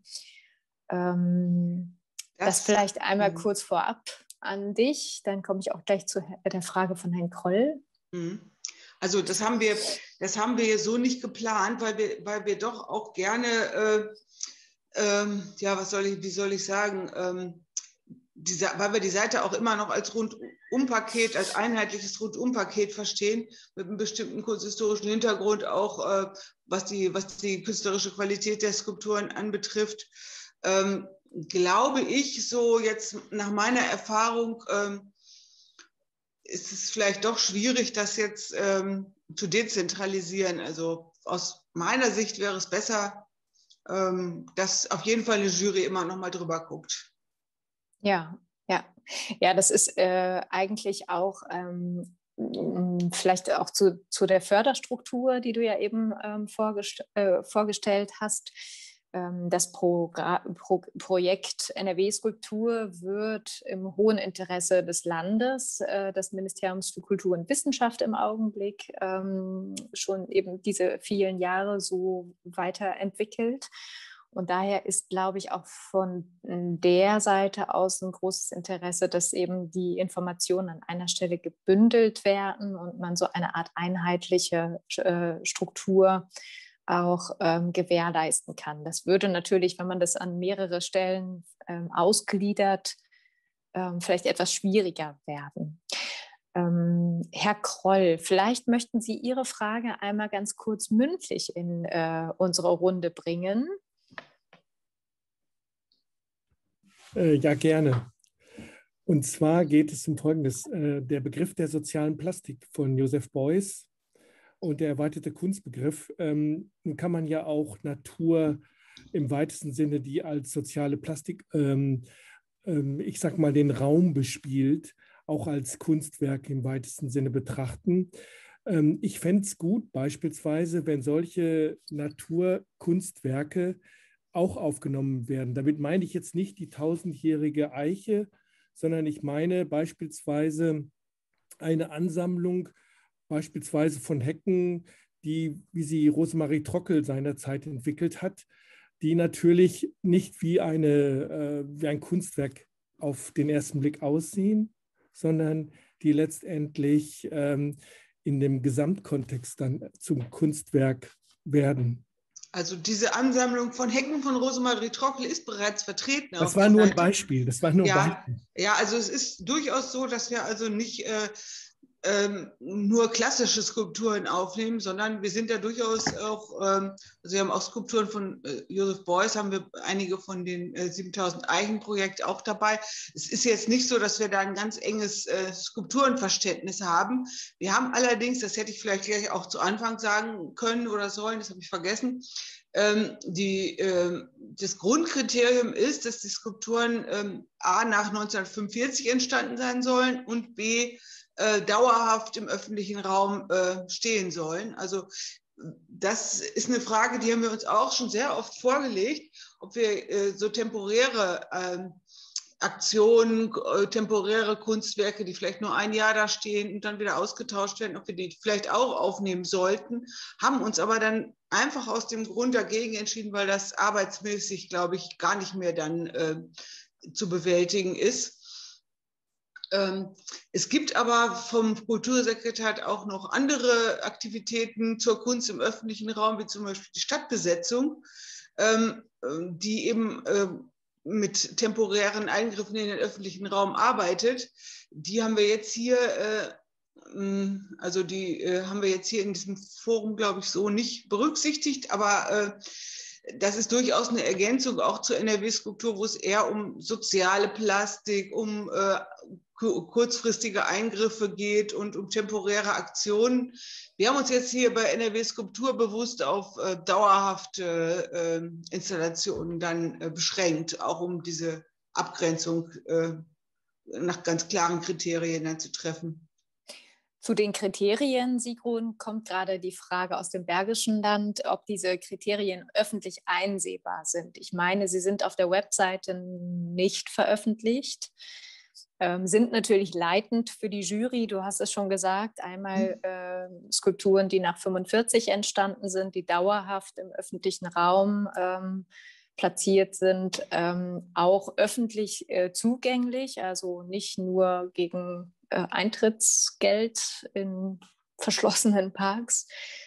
Ähm, das, das vielleicht einmal kurz vorab an dich, dann komme ich auch gleich zu der Frage von Herrn Kroll. Also das haben wir, das haben wir so nicht geplant, weil wir, weil wir doch auch gerne, äh, ähm, ja, was soll ich, wie soll ich sagen, ähm, die, weil wir die Seite auch immer noch als Rundumpaket, als einheitliches Rundumpaket verstehen, mit einem bestimmten kunsthistorischen Hintergrund, auch äh, was die, was die künstlerische Qualität der Skulpturen anbetrifft. Ähm, glaube ich, so jetzt nach meiner Erfahrung, ähm, ist es vielleicht doch schwierig, das jetzt ähm, zu dezentralisieren. Also aus meiner Sicht wäre es besser, ähm, dass auf jeden Fall eine Jury immer noch mal drüber guckt. Ja, ja. Ja, das ist äh, eigentlich auch ähm, vielleicht auch zu, zu der Förderstruktur, die du ja eben ähm, vorgest äh, vorgestellt hast. Das Pro Pro Projekt N R W Skulptur wird im hohen Interesse des Landes, äh, des Ministeriums für Kultur und Wissenschaft im Augenblick, ähm, schon eben diese vielen Jahre so weiterentwickelt. Und daher ist, glaube ich, auch von der Seite aus ein großes Interesse, dass eben die Informationen an einer Stelle gebündelt werden und man so eine Art einheitliche äh, Struktur auch ähm, gewährleisten kann. Das würde natürlich, wenn man das an mehrere Stellen ähm, ausgliedert, ähm, vielleicht etwas schwieriger werden. Ähm, Herr Kroll, vielleicht möchten Sie Ihre Frage einmal ganz kurz mündlich in äh, unsere Runde bringen. Äh, ja, gerne. Und zwar geht es um Folgendes. Äh, der Begriff der sozialen Plastik von Joseph Beuys und der erweiterte Kunstbegriff, ähm, nun kann man ja auch Natur im weitesten Sinne, die als soziale Plastik, ähm, ähm, ich sag mal, den Raum bespielt, auch als Kunstwerk im weitesten Sinne betrachten. Ähm, ich fände es gut, beispielsweise, wenn solche Naturkunstwerke auch aufgenommen werden. Damit meine ich jetzt nicht die tausendjährige Eiche, sondern ich meine beispielsweise eine Ansammlung beispielsweise von Hecken, die, wie sie Rosemarie Trockel seinerzeit entwickelt hat, die natürlich nicht wie, eine, äh, wie ein Kunstwerk auf den ersten Blick aussehen, sondern die letztendlich ähm, in dem Gesamtkontext dann zum Kunstwerk werden. Also diese Ansammlung von Hecken von Rosemarie Trockel ist bereits vertreten. Das war nur ein Beispiel. Das war nur ja, ein Beispiel. Ja, also es ist durchaus so, dass wir also nicht äh, ähm, nur klassische Skulpturen aufnehmen, sondern wir sind da durchaus auch, ähm, also wir haben auch Skulpturen von äh, Joseph Beuys, haben wir einige von den äh, siebentausend Eichen-Projekt auch dabei. Es ist jetzt nicht so, dass wir da ein ganz enges äh, Skulpturenverständnis haben. Wir haben allerdings, das hätte ich vielleicht gleich auch zu Anfang sagen können oder sollen, das habe ich vergessen, ähm, die, äh, das Grundkriterium ist, dass die Skulpturen ähm, A nach neunzehnhundertfünfundvierzig entstanden sein sollen und B Äh, dauerhaft im öffentlichen Raum äh, stehen sollen. Also das ist eine Frage, die haben wir uns auch schon sehr oft vorgelegt, ob wir äh, so temporäre äh, Aktionen, äh, temporäre Kunstwerke, die vielleicht nur ein Jahr da stehen und dann wieder ausgetauscht werden, ob wir die vielleicht auch aufnehmen sollten, haben uns aber dann einfach aus dem Grund dagegen entschieden, weil das arbeitsmäßig, glaube ich, gar nicht mehr dann äh, zu bewältigen ist. Es gibt aber vom Kultursekretariat auch noch andere Aktivitäten zur Kunst im öffentlichen Raum, wie zum Beispiel die Stadtbesetzung, die eben mit temporären Eingriffen in den öffentlichen Raum arbeitet. Die haben wir jetzt hier, also die haben wir jetzt hier in diesem Forum, glaube ich, so nicht berücksichtigt, aber das ist durchaus eine Ergänzung auch zur N R W-Skulptur, wo es eher um soziale Plastik, um äh, kurzfristige Eingriffe geht und um temporäre Aktionen. Wir haben uns jetzt hier bei N R W-Skulptur bewusst auf äh, dauerhafte äh, Installationen dann äh, beschränkt, auch um diese Abgrenzung äh, nach ganz klaren Kriterien dann zu treffen. Zu den Kriterien, Sigrun, kommt gerade die Frage aus dem Bergischen Land, ob diese Kriterien öffentlich einsehbar sind. Ich meine, sie sind auf der Webseite nicht veröffentlicht, ähm, sind natürlich leitend für die Jury. Du hast es schon gesagt, einmal äh, Skulpturen, die nach fünfundvierzig entstanden sind, die dauerhaft im öffentlichen Raum ähm, platziert sind, ähm, auch öffentlich äh, zugänglich, also nicht nur gegen äh, Eintrittsgeld in verschlossenen Parks.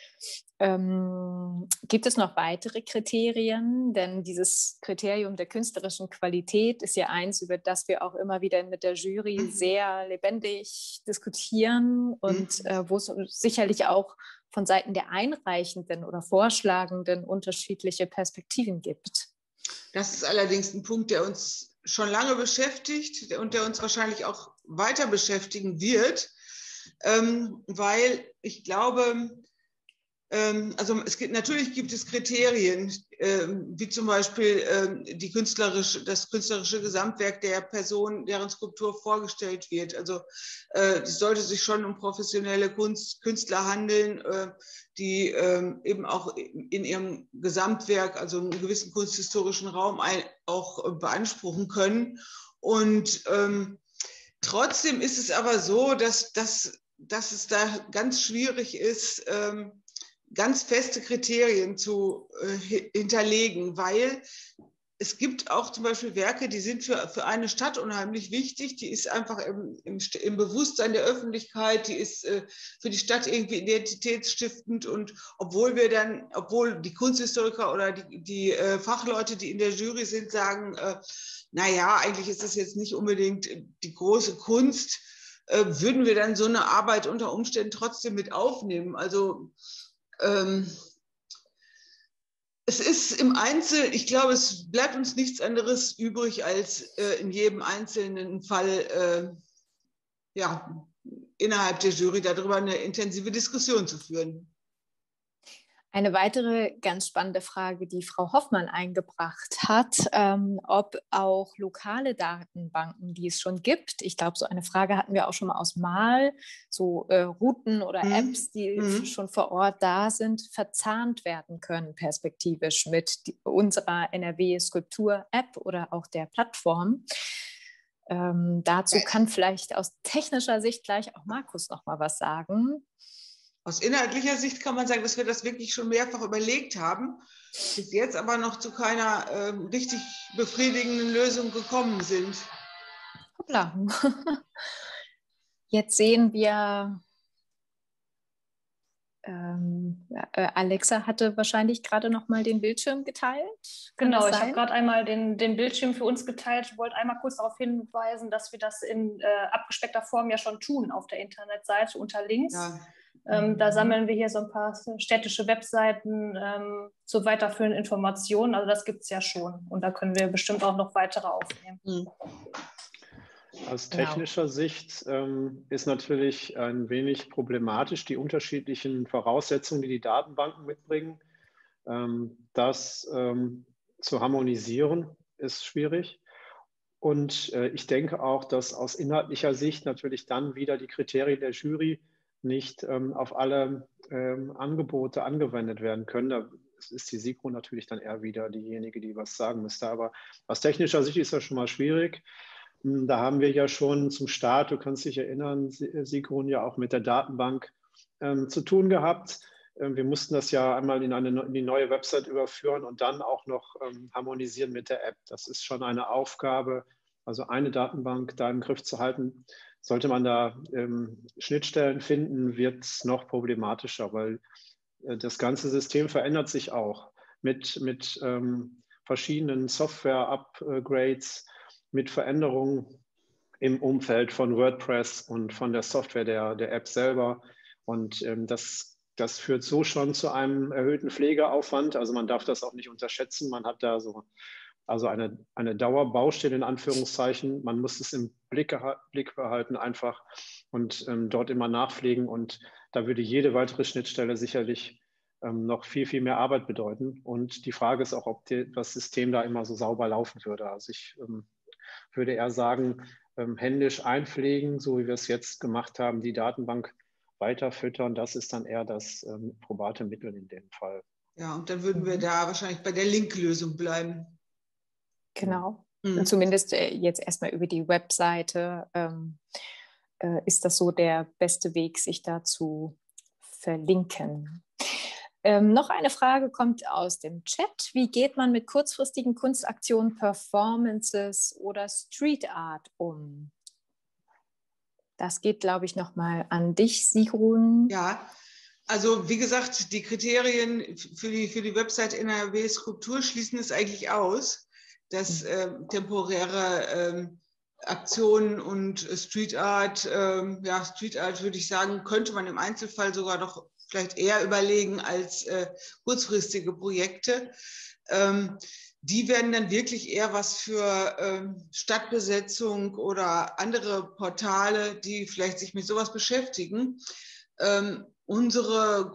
Ähm, gibt es noch weitere Kriterien? Denn dieses Kriterium der künstlerischen Qualität ist ja eins, über das wir auch immer wieder mit der Jury sehr lebendig diskutieren und äh, wo es sicherlich auch von Seiten der Einreichenden oder Vorschlagenden unterschiedliche Perspektiven gibt. Das ist allerdings ein Punkt, der uns schon lange beschäftigt und der uns wahrscheinlich auch weiter beschäftigen wird, ähm, weil ich glaube, ähm, also es gibt, natürlich gibt es Kriterien, ähm, wie zum Beispiel ähm, die künstlerische, das künstlerische Gesamtwerk der Person, deren Skulptur vorgestellt wird. Also äh, es sollte sich schon um professionelle Kunst, Künstler handeln, äh, die ähm, eben auch in ihrem Gesamtwerk, also einen gewissen kunsthistorischen Raum ein, auch äh, beanspruchen können. Und ähm, trotzdem ist es aber so, dass, dass, dass es da ganz schwierig ist, ähm, ganz feste Kriterien zu äh, hinterlegen, weil es gibt auch zum Beispiel Werke, die sind für, für eine Stadt unheimlich wichtig, die ist einfach im, im, im Bewusstsein der Öffentlichkeit, die ist äh, für die Stadt irgendwie identitätsstiftend, und obwohl wir dann, obwohl die Kunsthistoriker oder die, die äh, Fachleute, die in der Jury sind, sagen, äh, naja, eigentlich ist das jetzt nicht unbedingt die große Kunst, äh, würden wir dann so eine Arbeit unter Umständen trotzdem mit aufnehmen. Also ähm, es ist im Einzel, ich glaube, es bleibt uns nichts anderes übrig, als äh, in jedem einzelnen Fall äh, ja, innerhalb der Jury darüber eine intensive Diskussion zu führen. Eine weitere ganz spannende Frage, die Frau Hoffmann eingebracht hat, ähm, ob auch lokale Datenbanken, die es schon gibt, ich glaube, so eine Frage hatten wir auch schon mal aus Mal, so äh, Routen oder mhm. Apps, die mhm. schon vor Ort da sind, verzahnt werden können perspektivisch mit die, unserer N R W-Skulptur-App oder auch der Plattform. Ähm, dazu kann vielleicht aus technischer Sicht gleich auch Markus noch mal was sagen. Aus inhaltlicher Sicht kann man sagen, dass wir das wirklich schon mehrfach überlegt haben, bis jetzt aber noch zu keiner äh, richtig befriedigenden Lösung gekommen sind. Hoppla. Jetzt sehen wir, ähm, äh, Alexa hatte wahrscheinlich gerade noch mal den Bildschirm geteilt. Kann genau, ich habe gerade einmal den, den Bildschirm für uns geteilt. Ich wollte einmal kurz darauf hinweisen, dass wir das in äh, abgespeckter Form ja schon tun auf der Internetseite unter Links. Ja. Ähm, da sammeln wir hier so ein paar städtische Webseiten ähm, zu weiterführenden Informationen. Also das gibt es ja schon. Und da können wir bestimmt auch noch weitere aufnehmen. Aus technischer genau. Sicht ähm, ist natürlich ein wenig problematisch die unterschiedlichen Voraussetzungen, die die Datenbanken mitbringen. Ähm, das ähm, zu harmonisieren ist schwierig. Und äh, ich denke auch, dass aus inhaltlicher Sicht natürlich dann wieder die Kriterien der Jury nicht ähm, auf alle ähm, Angebote angewendet werden können. Da ist die SIGRO natürlich dann eher wieder diejenige, die was sagen müsste. Aber aus technischer Sicht ist das schon mal schwierig. Da haben wir ja schon zum Start, du kannst dich erinnern, SIGRO ja auch mit der Datenbank ähm, zu tun gehabt. Ähm, wir mussten das ja einmal in, eine, in die neue Website überführen und dann auch noch ähm, harmonisieren mit der App. Das ist schon eine Aufgabe, also eine Datenbank da im Griff zu halten. Sollte man da ähm, Schnittstellen finden, wird es noch problematischer, weil äh, das ganze System verändert sich auch mit, mit ähm, verschiedenen Software-Upgrades, mit Veränderungen im Umfeld von WordPress und von der Software der, der App selber. Und ähm, das, das führt so schon zu einem erhöhten Pflegeaufwand. Also man darf das auch nicht unterschätzen. Man hat da so Also eine, eine Dauerbaustelle in Anführungszeichen. Man muss es im Blick, Blick behalten einfach und ähm, dort immer nachpflegen. Und da würde jede weitere Schnittstelle sicherlich ähm, noch viel, viel mehr Arbeit bedeuten. Und die Frage ist auch, ob die, das System da immer so sauber laufen würde. Also ich ähm, würde eher sagen, ähm, händisch einpflegen, so wie wir es jetzt gemacht haben, die Datenbank weiter füttern. Das ist dann eher das ähm, probate Mittel in dem Fall. Ja, und dann würden wir da wahrscheinlich bei der Link-Lösung bleiben. Genau. Mhm. Zumindest jetzt erstmal über die Webseite ähm, äh, ist das so der beste Weg, sich da zu verlinken. Ähm, noch eine Frage kommt aus dem Chat. Wie geht man mit kurzfristigen Kunstaktionen, Performances oder Street Art um? Das geht, glaube ich, nochmal an dich, Sigrun. Ja, also wie gesagt, die Kriterien für die, für die Website N R W Skulptur schließen es eigentlich aus, dass äh, temporäre äh, Aktionen und äh, Street Art, äh, ja, Street Art würde ich sagen, könnte man im Einzelfall sogar noch vielleicht eher überlegen als äh, kurzfristige Projekte. Ähm, die werden dann wirklich eher was für ähm, Stadtbesetzung oder andere Portale, die vielleicht sich mit sowas beschäftigen. Ähm, unsere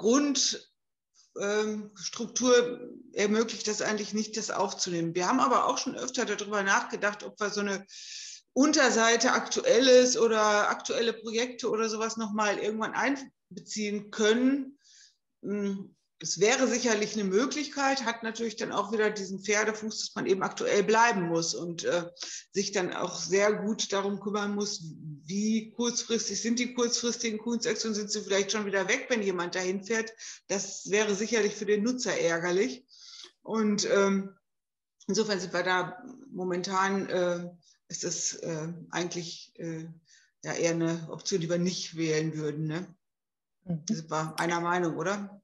Grundstruktur ermöglicht das eigentlich nicht, das aufzunehmen. Wir haben aber auch schon öfter darüber nachgedacht, ob wir so eine Unterseite Aktuelles oder aktuelle Projekte oder sowas nochmal irgendwann einbeziehen können. es wäre sicherlich eine Möglichkeit, hat natürlich dann auch wieder diesen Pferdefuß, dass man eben aktuell bleiben muss und äh, sich dann auch sehr gut darum kümmern muss, wie kurzfristig sind die kurzfristigen Kunstaktionen, sind sie vielleicht schon wieder weg, wenn jemand dahin fährt. Das wäre sicherlich für den Nutzer ärgerlich. Und ähm, insofern sind wir da momentan, äh, ist das äh, eigentlich äh, ja eher eine Option, die wir nicht wählen würden. Ne? Mhm. Das war einer Meinung, oder?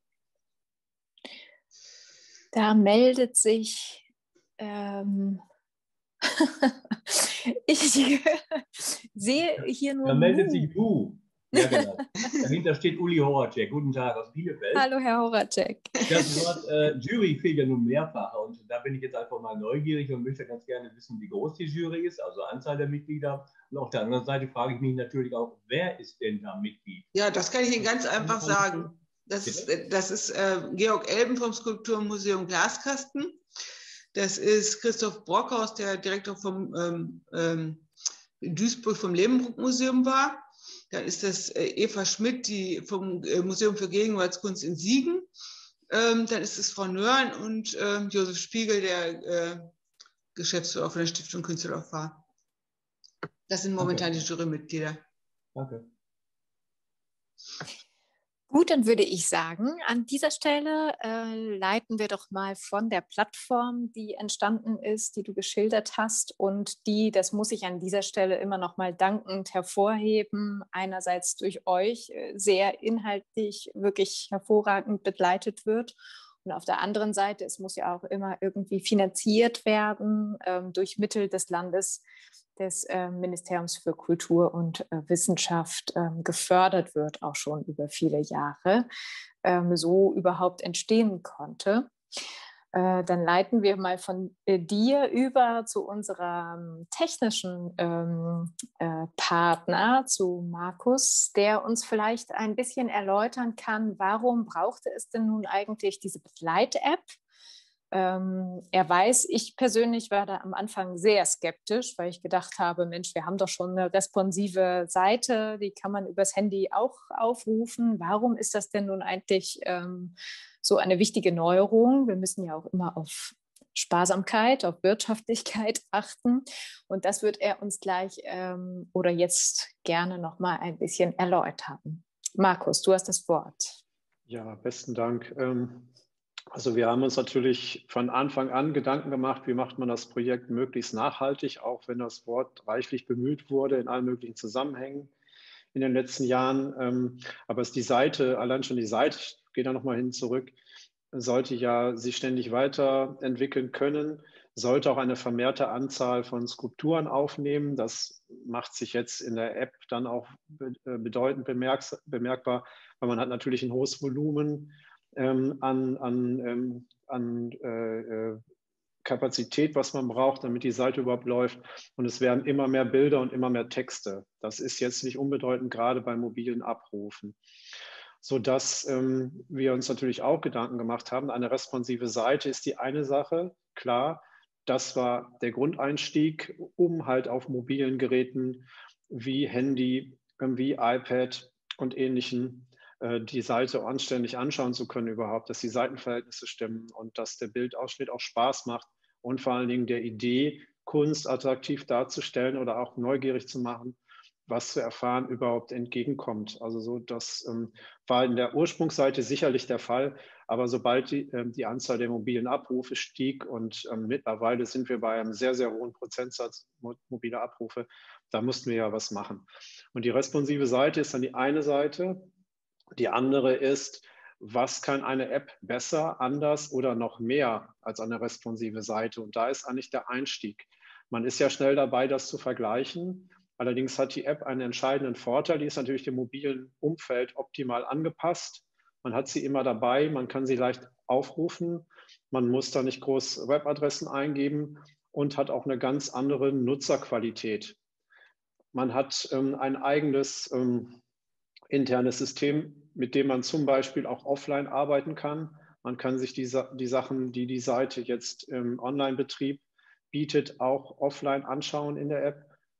Da meldet sich, ähm, ich sehe hier nur. Da meldet sich du. Ja, genau. Dahinter steht Uli Horacek. Guten Tag aus Bielefeld. Hallo, Herr Horacek. Das Wort äh, Jury fehlt ja nun mehrfach. Und da bin ich jetzt einfach mal neugierig und möchte ganz gerne wissen, wie groß die Jury ist, also Anzahl der Mitglieder. Und auf der anderen Seite frage ich mich natürlich auch, wer ist denn da Mitglied? Ja, das kann ich Ihnen ganz einfach sagen. Das ist, das ist äh, Georg Elben vom Skulpturmuseum Glaskasten. Das ist Christoph Brockhaus, der Direktor vom ähm, ähm, Duisburg vom Levenbrunck-Museum war. Dann ist das äh, Eva Schmidt, die vom äh, Museum für Gegenwartskunst in Siegen. Ähm, dann ist es Frau Nörn und äh, Josef Spiegel, der äh, Geschäftsführer von der Stiftung Künstlerlauf war. Das sind momentan okay. Die Jurymitglieder. Danke. Gut, dann würde ich sagen, an dieser Stelle äh, leiten wir doch mal von der Plattform, die entstanden ist, die du geschildert hast und die, das muss ich an dieser Stelle immer noch mal dankend hervorheben, einerseits durch euch sehr inhaltlich wirklich hervorragend begleitet wird und auf der anderen Seite, es muss ja auch immer irgendwie finanziert werden ähm, durch Mittel des Landes, des äh, Ministeriums für Kultur und äh, Wissenschaft ähm, gefördert wird, auch schon über viele Jahre, ähm, so überhaupt entstehen konnte. Äh, dann leiten wir mal von äh, dir über zu unserem technischen ähm, äh, Partner, zu Markus, der uns vielleicht ein bisschen erläutern kann, warum brauchte es denn nun eigentlich diese Begleit-App? Ähm, er weiß, ich persönlich war da am Anfang sehr skeptisch, weil ich gedacht habe, Mensch, wir haben doch schon eine responsive Seite, die kann man übers Handy auch aufrufen. Warum ist das denn nun eigentlich ähm, so eine wichtige Neuerung? Wir müssen ja auch immer auf Sparsamkeit, auf Wirtschaftlichkeit achten. Und das wird er uns gleich ähm, oder jetzt gerne noch mal ein bisschen erläutern. Markus, du hast das Wort. Ja, besten Dank. Ähm Also wir haben uns natürlich von Anfang an Gedanken gemacht, wie macht man das Projekt möglichst nachhaltig, auch wenn das Wort reichlich bemüht wurde in allen möglichen Zusammenhängen in den letzten Jahren. Aber es ist die Seite, allein schon die Seite, ich gehe da nochmal hin zurück, sollte ja sich ständig weiterentwickeln können, sollte auch eine vermehrte Anzahl von Skulpturen aufnehmen. Das macht sich jetzt in der App dann auch bedeutend bemerkbar, weil man hat natürlich ein hohes Volumen Ähm, an, an, ähm, an äh, Kapazität, was man braucht, damit die Seite überhaupt läuft. Und es werden immer mehr Bilder und immer mehr Texte. Das ist jetzt nicht unbedeutend, gerade bei mobilen Abrufen. Sodass ähm, wir uns natürlich auch Gedanken gemacht haben, eine responsive Seite ist die eine Sache, klar. Das war der Grundeinstieg, um halt auf mobilen Geräten wie Handy, wie iPad und ähnlichen die Seite anständig anschauen zu können überhaupt, dass die Seitenverhältnisse stimmen und dass der Bildausschnitt auch Spaß macht und vor allen Dingen der Idee, Kunst attraktiv darzustellen oder auch neugierig zu machen, was zu erfahren überhaupt entgegenkommt. Also so, das ähm, war in der Ursprungsseite sicherlich der Fall, aber sobald die, ähm, die Anzahl der mobilen Abrufe stieg und ähm, mittlerweile sind wir bei einem sehr, sehr hohen Prozentsatz mobiler Abrufe, da mussten wir ja was machen. Und die responsive Seite ist dann die eine Seite. Die andere ist, was kann eine App besser, anders oder noch mehr als eine responsive Seite? Und da ist eigentlich der Einstieg. Man ist ja schnell dabei, das zu vergleichen. Allerdings hat die App einen entscheidenden Vorteil. Die ist natürlich dem mobilen Umfeld optimal angepasst. Man hat sie immer dabei, man kann sie leicht aufrufen. Man muss da nicht groß Webadressen eingeben und hat auch eine ganz andere Nutzerqualität. Man hat ähm, ein eigenes ähm, internes System, mit dem man zum Beispiel auch offline arbeiten kann. Man kann sich die, die Sachen, die die Seite jetzt im Online-Betrieb bietet, auch offline anschauen in der App.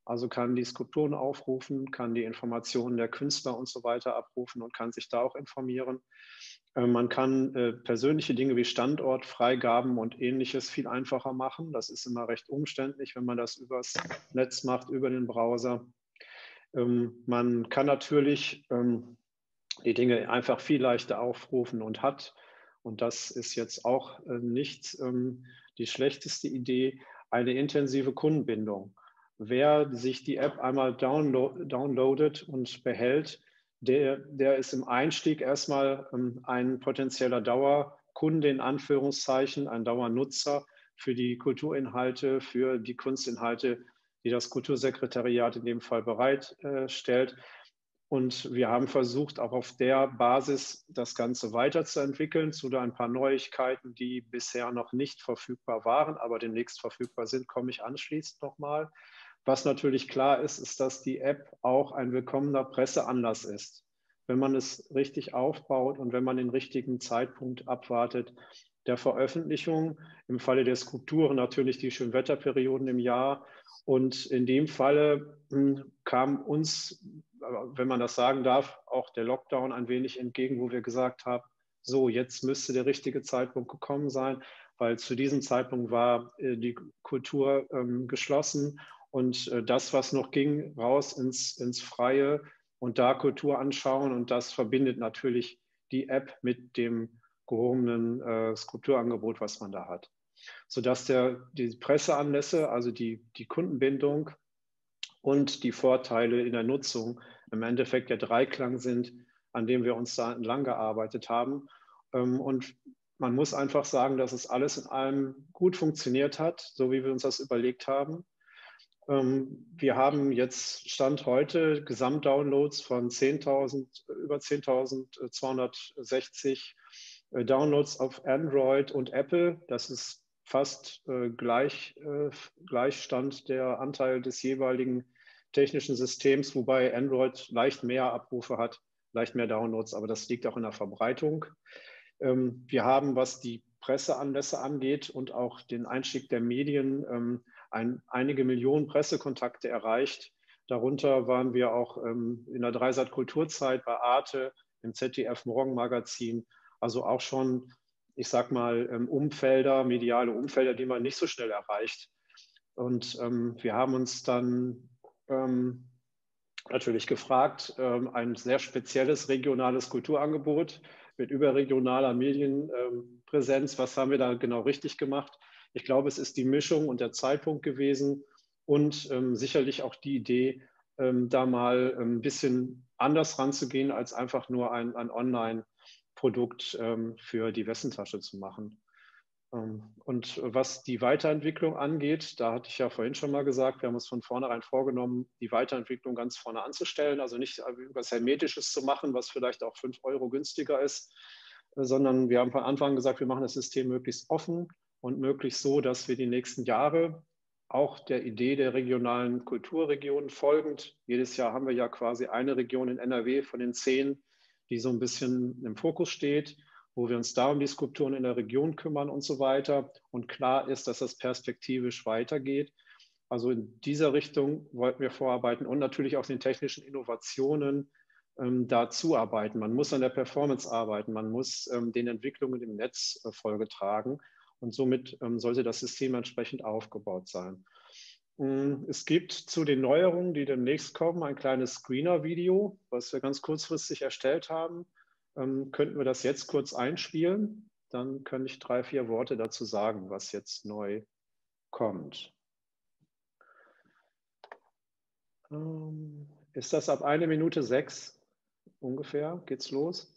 also kann die Skulpturen aufrufen, kann die Informationen der Künstler und so weiter abrufen und kann sich da auch informieren. Man kann äh, persönliche Dinge wie Standortfreigaben und Ähnliches viel einfacher machen. Das ist immer recht umständlich, wenn man das übers Netz macht, über den Browser. Ähm, man kann natürlich ähm, die Dinge einfach viel leichter aufrufen und hat, und das ist jetzt auch äh, nicht ähm, die schlechteste Idee, eine intensive Kundenbindung. Wer sich die App einmal download, downloadet und behält, Der, der ist im Einstieg erstmal ähm, ein potenzieller Dauerkunde in Anführungszeichen, ein Dauernutzer für die Kulturinhalte, für die Kunstinhalte, die das Kultursekretariat in dem Fall bereitstellt. Und wir haben versucht, auch auf der Basis das Ganze weiterzuentwickeln, zu ein paar Neuigkeiten, die bisher noch nicht verfügbar waren, aber demnächst verfügbar sind, komme ich anschließend nochmal. Was natürlich klar ist, ist, dass die App auch ein willkommener Presseanlass ist. Wenn man es richtig aufbaut und wenn man den richtigen Zeitpunkt abwartet der Veröffentlichung, im Falle der Skulpturen natürlich die Schönwetterperioden im Jahr. Und in dem Falle hm, kam uns, wenn man das sagen darf, auch der Lockdown ein wenig entgegen, wo wir gesagt haben, so, jetzt müsste der richtige Zeitpunkt gekommen sein, weil zu diesem Zeitpunkt war äh, die Kultur ähm, geschlossen. Und das, was noch ging, raus ins, ins Freie und da Kultur anschauen. Und das verbindet natürlich die App mit dem gehobenen äh, Skulpturangebot, was man da hat. Sodass der, die Presseanlässe, also die, die Kundenbindung und die Vorteile in der Nutzung im Endeffekt der Dreiklang sind, an dem wir uns da entlang gearbeitet haben. Ähm, und man muss einfach sagen, dass es alles in allem gut funktioniert hat, so wie wir uns das überlegt haben. Wir haben jetzt Stand heute Gesamtdownloads von zehntausend, über zehntausendzweihundertsechzig Downloads auf Android und Apple. Das ist fast äh, gleich, äh, Gleichstand der Anteil des jeweiligen technischen Systems, wobei Android leicht mehr Abrufe hat, leicht mehr Downloads, aber das liegt auch in der Verbreitung. Ähm, wir haben, was die Presseanlässe angeht und auch den Einstieg der Medien, ähm, ein, einige Millionen Pressekontakte erreicht. Darunter waren wir auch ähm, in der Dreisat Kulturzeit bei Arte, im Z D F Morgenmagazin, also auch schon, ich sag mal, ähm, Umfelder, mediale Umfelder, die man nicht so schnell erreicht. Und ähm, wir haben uns dann ähm, natürlich gefragt, ähm, ein sehr spezielles regionales Kulturangebot mit überregionaler Medienpräsenz, was haben wir da genau richtig gemacht? Ich glaube, es ist die Mischung und der Zeitpunkt gewesen und ähm, sicherlich auch die Idee, ähm, da mal ein bisschen anders ranzugehen, als einfach nur ein, ein Online-Produkt ähm, für die Westentasche zu machen. Ähm, und was die Weiterentwicklung angeht, da hatte ich ja vorhin schon mal gesagt, wir haben uns von vornherein vorgenommen, die Weiterentwicklung ganz vorne anzustellen, also nicht etwas Hermetisches zu machen, was vielleicht auch fünf Euro günstiger ist, sondern wir haben von Anfang an gesagt, wir machen das System möglichst offen und möglichst so, dass wir die nächsten Jahre auch der Idee der regionalen Kulturregionen folgend, jedes Jahr haben wir ja quasi eine Region in N R W von den zehn, die so ein bisschen im Fokus steht, wo wir uns da um die Skulpturen in der Region kümmern und so weiter. Und klar ist, dass das perspektivisch weitergeht. Also in dieser Richtung wollten wir vorarbeiten und natürlich auch den technischen Innovationen ähm, da zuarbeiten. Man muss an der Performance arbeiten, man muss ähm, den Entwicklungen im Netz äh, Folge tragen und somit ähm, sollte das System entsprechend aufgebaut sein. Es gibt zu den Neuerungen, die demnächst kommen, ein kleines Screener-Video, was wir ganz kurzfristig erstellt haben. Ähm, könnten wir das jetzt kurz einspielen? Dann kann ich drei, vier Worte dazu sagen, was jetzt neu kommt. Ähm, ist das ab eine Minute sechs ungefähr? Geht's los?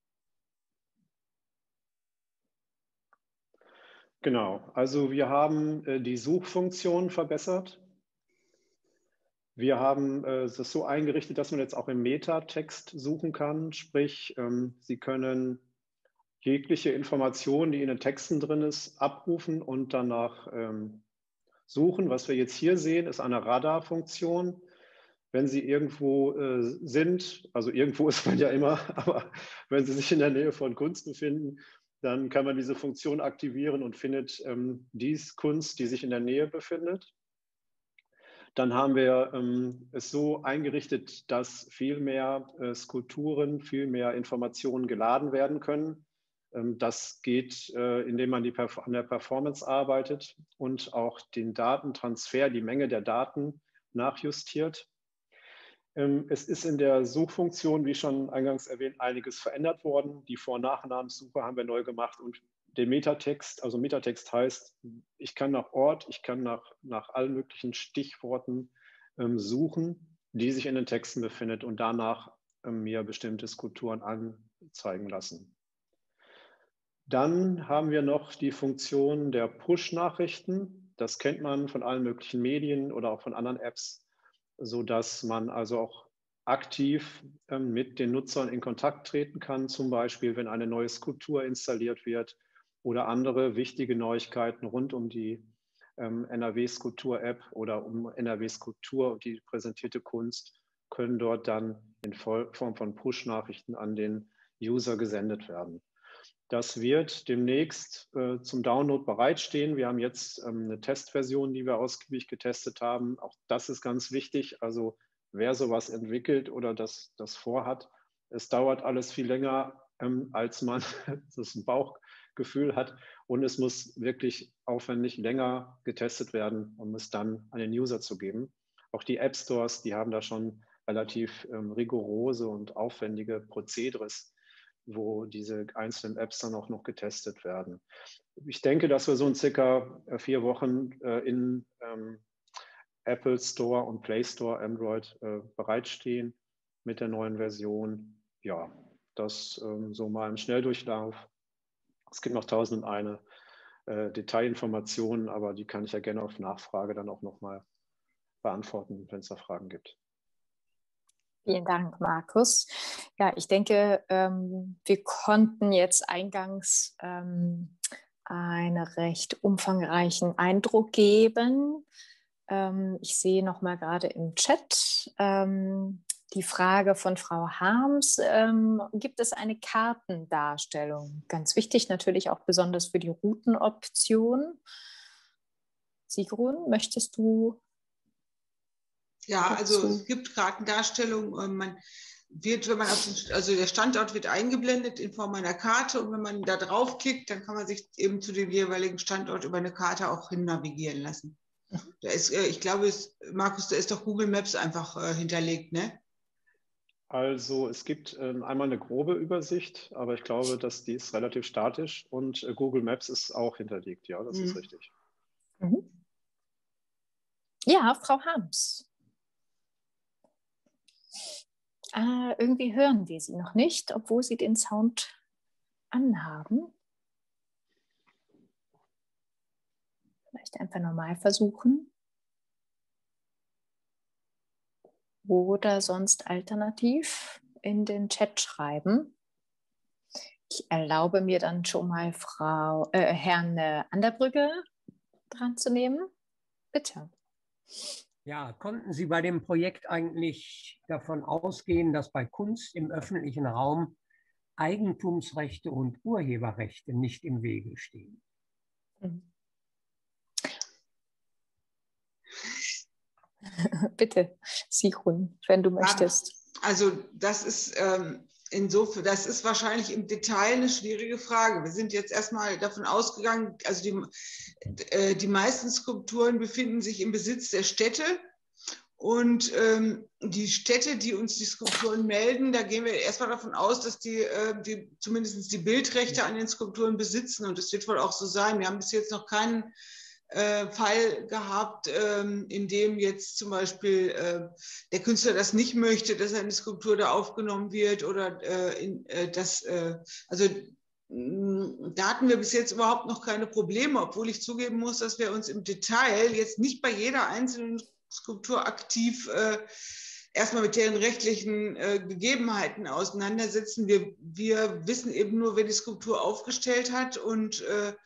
Genau, also wir haben äh, die Suchfunktion verbessert. Wir haben äh, es so eingerichtet, dass man jetzt auch im Metatext suchen kann, sprich, ähm, Sie können jegliche Information, die in den Texten drin ist, abrufen und danach ähm, suchen. Was wir jetzt hier sehen, ist eine Radarfunktion. Wenn Sie irgendwo äh, sind, also irgendwo ist man ja immer, aber wenn Sie sich in der Nähe von Kunst befinden, dann kann man diese Funktion aktivieren und findet ähm, die Kunst, die sich in der Nähe befindet. Dann haben wir ähm, es so eingerichtet, dass viel mehr äh, Skulpturen, viel mehr Informationen geladen werden können. Ähm, das geht, äh, indem man die Perf- an der Performance arbeitet und auch den Datentransfer, die Menge der Daten nachjustiert. Ähm, es ist in der Suchfunktion, wie schon eingangs erwähnt, einiges verändert worden. Die Vor- und Nachnamenssuche haben wir neu gemacht und den Metatext, also Metatext heißt, ich kann nach Ort, ich kann nach, nach allen möglichen Stichworten ähm, suchen, die sich in den Texten befindet und danach ähm, mir bestimmte Skulpturen anzeigen lassen. Dann haben wir noch die Funktion der Push-Nachrichten. Das kennt man von allen möglichen Medien oder auch von anderen Apps, sodass man also auch aktiv ähm, mit den Nutzern in Kontakt treten kann, zum Beispiel, wenn eine neue Skulptur installiert wird oder andere wichtige Neuigkeiten rund um die ähm, N R W-Skulptur-App oder um N R W-Skulptur und die präsentierte Kunst können dort dann in Form von Push-Nachrichten an den User gesendet werden. Das wird demnächst äh, zum Download bereitstehen. Wir haben jetzt ähm, eine Testversion, die wir ausgiebig getestet haben. Auch das ist ganz wichtig. Also wer sowas entwickelt oder das, das vorhat, es dauert alles viel länger, ähm, als man das Bauchgefühl hat. Und es muss wirklich aufwendig länger getestet werden, um es dann an den User zu geben. Auch die App Stores, die haben da schon relativ ähm, rigorose und aufwendige Prozedures, wo diese einzelnen Apps dann auch noch getestet werden. Ich denke, dass wir so in circa vier Wochen äh, in ähm, Apple Store und Play Store Android äh, bereitstehen mit der neuen Version. Ja, das ähm, so mal im Schnelldurchlauf. Es gibt noch tausend und eine äh, Detailinformationen, aber die kann ich ja gerne auf Nachfrage dann auch nochmal beantworten, wenn es da Fragen gibt. Vielen Dank, Markus. Ja, ich denke, ähm, wir konnten jetzt eingangs ähm, einen recht umfangreichen Eindruck geben. Ähm, ich sehe noch mal gerade im Chat ähm, die Frage von Frau Harms. Ähm, gibt es eine Kartendarstellung? Ganz wichtig natürlich auch besonders für die Routenoption. Sigrun, möchtest du? Ja, also es gibt Kartendarstellung. Man wird, wenn man auf den, also der Standort wird eingeblendet in Form einer Karte und wenn man da draufklickt, dann kann man sich eben zu dem jeweiligen Standort über eine Karte auch hin navigieren lassen. Da ist, ich glaube, es, Markus, da ist doch Google Maps einfach äh, hinterlegt, ne? Also es gibt äh, einmal eine grobe Übersicht, aber ich glaube, dass die ist relativ statisch und äh, Google Maps ist auch hinterlegt. Ja, das mhm. ist richtig. Mhm. Ja, Frau Harms. Äh, irgendwie hören wir Sie noch nicht, obwohl Sie den Sound anhaben. Vielleicht einfach normal versuchen. Oder sonst alternativ in den Chat schreiben. Ich erlaube mir dann schon mal Frau, äh, Herrn äh, Anderbrügge dran zu nehmen. Bitte. Ja, konnten Sie bei dem Projekt eigentlich davon ausgehen, dass bei Kunst im öffentlichen Raum Eigentumsrechte und Urheberrechte nicht im Wege stehen? Mhm. Bitte, Sigrun, wenn du ja, möchtest. Also das ist ähm, insofern, das ist wahrscheinlich im Detail eine schwierige Frage. Wir sind jetzt erstmal davon ausgegangen, also die, äh, die meisten Skulpturen befinden sich im Besitz der Städte. Und ähm, die Städte, die uns die Skulpturen melden, da gehen wir erstmal davon aus, dass die, äh, die zumindest die Bildrechte an den Skulpturen besitzen. Und das wird wohl auch so sein. Wir haben bis jetzt noch keinen äh, Fall gehabt, ähm, in dem jetzt zum Beispiel äh, der Künstler das nicht möchte, dass eine Skulptur da aufgenommen wird oder äh, in, äh, das, äh, also da hatten wir bis jetzt überhaupt noch keine Probleme, obwohl ich zugeben muss, dass wir uns im Detail jetzt nicht bei jeder einzelnen Skulptur aktiv äh, erstmal mit deren rechtlichen äh, Gegebenheiten auseinandersetzen. Wir, wir wissen eben nur, wer die Skulptur aufgestellt hat und äh,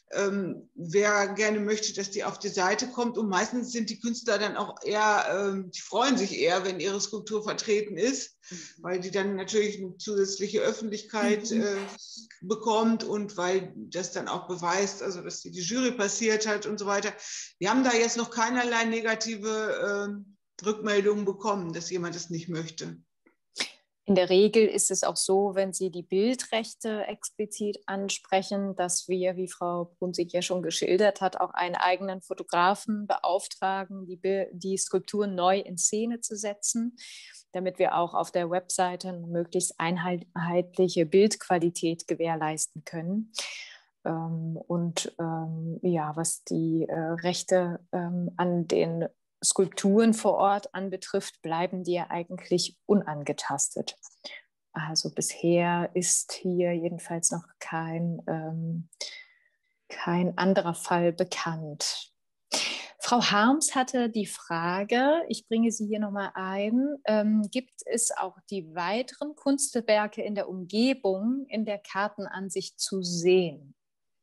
ähm, wer gerne möchte, dass die auf die Seite kommt. Und meistens sind die Künstler dann auch eher, ähm, die freuen sich eher, wenn ihre Skulptur vertreten ist, weil die dann natürlich eine zusätzliche Öffentlichkeit äh, bekommt und weil das dann auch beweist, also dass die, die Jury passiert hat und so weiter. Wir haben da jetzt noch keinerlei negative äh, Rückmeldungen bekommen, dass jemand es nicht möchte. In der Regel ist es auch so, wenn Sie die Bildrechte explizit ansprechen, dass wir, wie Frau Brunsig ja schon geschildert hat, auch einen eigenen Fotografen beauftragen, die, die Skulpturen neu in Szene zu setzen, damit wir auch auf der Webseite eine möglichst einheitliche Bildqualität gewährleisten können. Und ja, was die Rechte an den Skulpturen vor Ort anbetrifft, bleiben die ja eigentlich unangetastet. Also bisher ist hier jedenfalls noch kein, ähm, kein anderer Fall bekannt. Frau Harms hatte die Frage, ich bringe sie hier nochmal ein, ähm, gibt es auch die weiteren Kunstwerke in der Umgebung in der Kartenansicht zu sehen?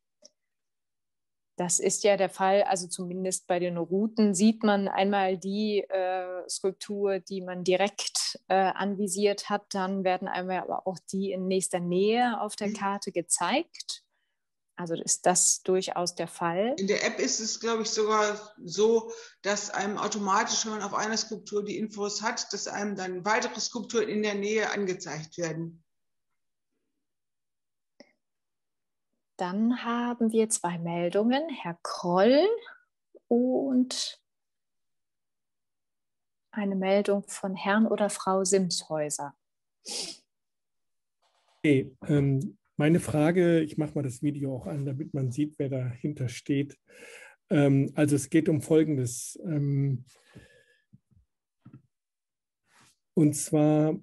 Das ist ja der Fall, also zumindest bei den Routen sieht man einmal die äh, Skulptur, die man direkt äh, anvisiert hat, dann werden einmal aber auch die in nächster Nähe auf der Karte gezeigt. Also ist das durchaus der Fall. In der App ist es, glaube ich, sogar so, dass einem automatisch, wenn man auf einer Skulptur die Infos hat, dass einem dann weitere Skulpturen in der Nähe angezeigt werden. Dann haben wir zwei Meldungen, Herr Kroll und eine Meldung von Herrn oder Frau Simshäuser. Okay, ähm, meine Frage, ich mache mal das Video auch an, damit man sieht, wer dahinter steht. Ähm, also es geht um Folgendes. Ähm, und zwar,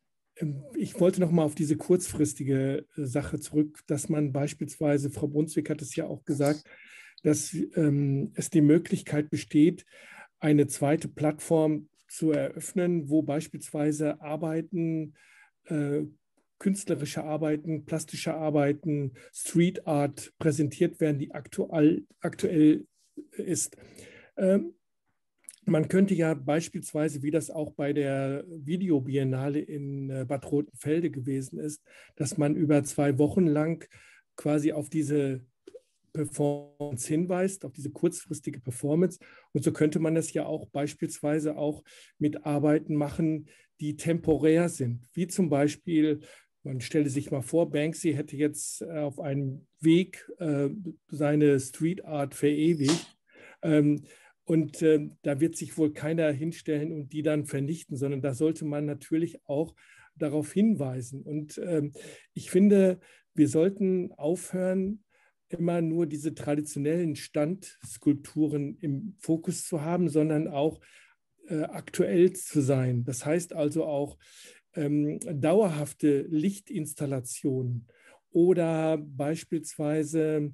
ich wollte noch mal auf diese kurzfristige Sache zurück, dass man beispielsweise, Frau Brunswick hat es ja auch gesagt, dass ähm, es die Möglichkeit besteht, eine zweite Plattform zu eröffnen, wo beispielsweise Arbeiten, äh, künstlerische Arbeiten, plastische Arbeiten, Street Art präsentiert werden, die aktuell, aktuell ist. Ähm, Man könnte ja beispielsweise, wie das auch bei der Videobiennale in Bad Rotenfelde gewesen ist, dass man über zwei Wochen lang quasi auf diese Performance hinweist, auf diese kurzfristige Performance. Und so könnte man das ja auch beispielsweise auch mit Arbeiten machen, die temporär sind. Wie zum Beispiel, man stelle sich mal vor, Banksy hätte jetzt auf einem Weg äh, seine Street Art verewigt. Ähm, Und äh, da wird sich wohl keiner hinstellen und die dann vernichten, sondern da sollte man natürlich auch darauf hinweisen. Und ähm, ich finde, wir sollten aufhören, immer nur diese traditionellen Standskulpturen im Fokus zu haben, sondern auch äh, aktuell zu sein. Das heißt also auch ähm, dauerhafte Lichtinstallationen oder beispielsweise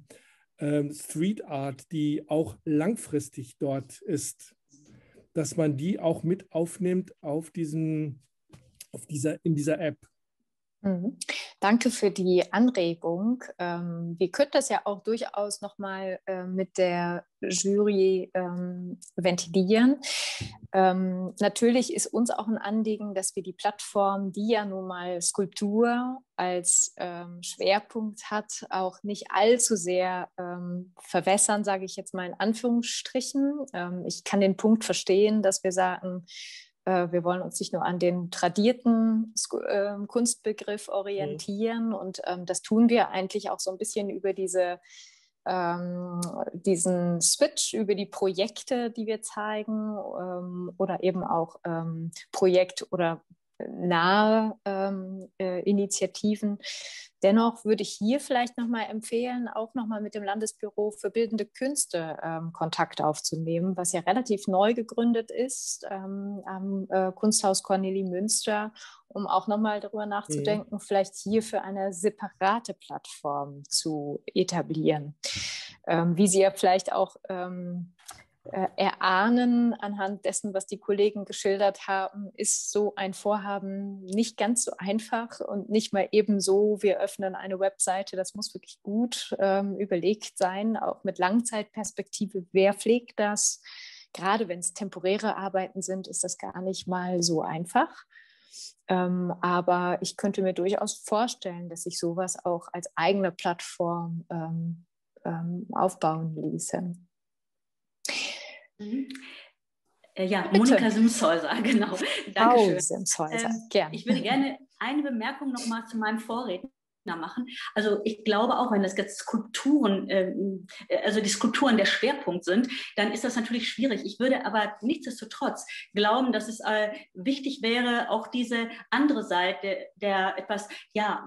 Street Art, die auch langfristig dort ist, dass man die auch mit aufnimmt auf diesen, auf dieser, in dieser App. Mhm. Danke für die Anregung. Ähm, wir können das ja auch durchaus nochmal äh, mit der Jury ähm, ventilieren. Ähm, natürlich ist uns auch ein Anliegen, dass wir die Plattform, die ja nun mal Skulptur als ähm, Schwerpunkt hat, auch nicht allzu sehr ähm, verwässern, sage ich jetzt mal in Anführungsstrichen. Ähm, ich kann den Punkt verstehen, dass wir sagen, wir wollen uns nicht nur an den tradierten äh, Kunstbegriff orientieren mhm. und ähm, das tun wir eigentlich auch so ein bisschen über diese, ähm, diesen Switch, über die Projekte, die wir zeigen ähm, oder eben auch ähm, Projekt- oder nahe ähm, äh, Initiativen. Dennoch würde ich hier vielleicht nochmal empfehlen, auch nochmal mit dem Landesbüro für Bildende Künste ähm, Kontakt aufzunehmen, was ja relativ neu gegründet ist ähm, am äh, Kunsthaus Cornelie Münster, um auch nochmal darüber nachzudenken, mhm. vielleicht hierfür eine separate Plattform zu etablieren. Ähm, wie Sie ja vielleicht auch ähm, äh, erahnen anhand dessen, was die Kollegen geschildert haben, ist so ein Vorhaben nicht ganz so einfach und nicht mal eben so, wir öffnen eine Webseite. Das muss wirklich gut ähm, überlegt sein, auch mit Langzeitperspektive. Wer pflegt das? Gerade wenn es temporäre Arbeiten sind, ist das gar nicht mal so einfach. Ähm, aber ich könnte mir durchaus vorstellen, dass sich sowas auch als eigene Plattform ähm, ähm, aufbauen ließe. Mhm. Äh, ja, Bitte. Monika Simshäuser, genau. Dankeschön. Frau Simshäuser, ähm, gerne. Ich würde gerne eine Bemerkung noch mal zu meinem Vorredner machen. Also ich glaube auch, wenn das jetzt Skulpturen, äh, also die Skulpturen der Schwerpunkt sind, dann ist das natürlich schwierig. Ich würde aber nichtsdestotrotz glauben, dass es äh, wichtig wäre, auch diese andere Seite der etwas, ja,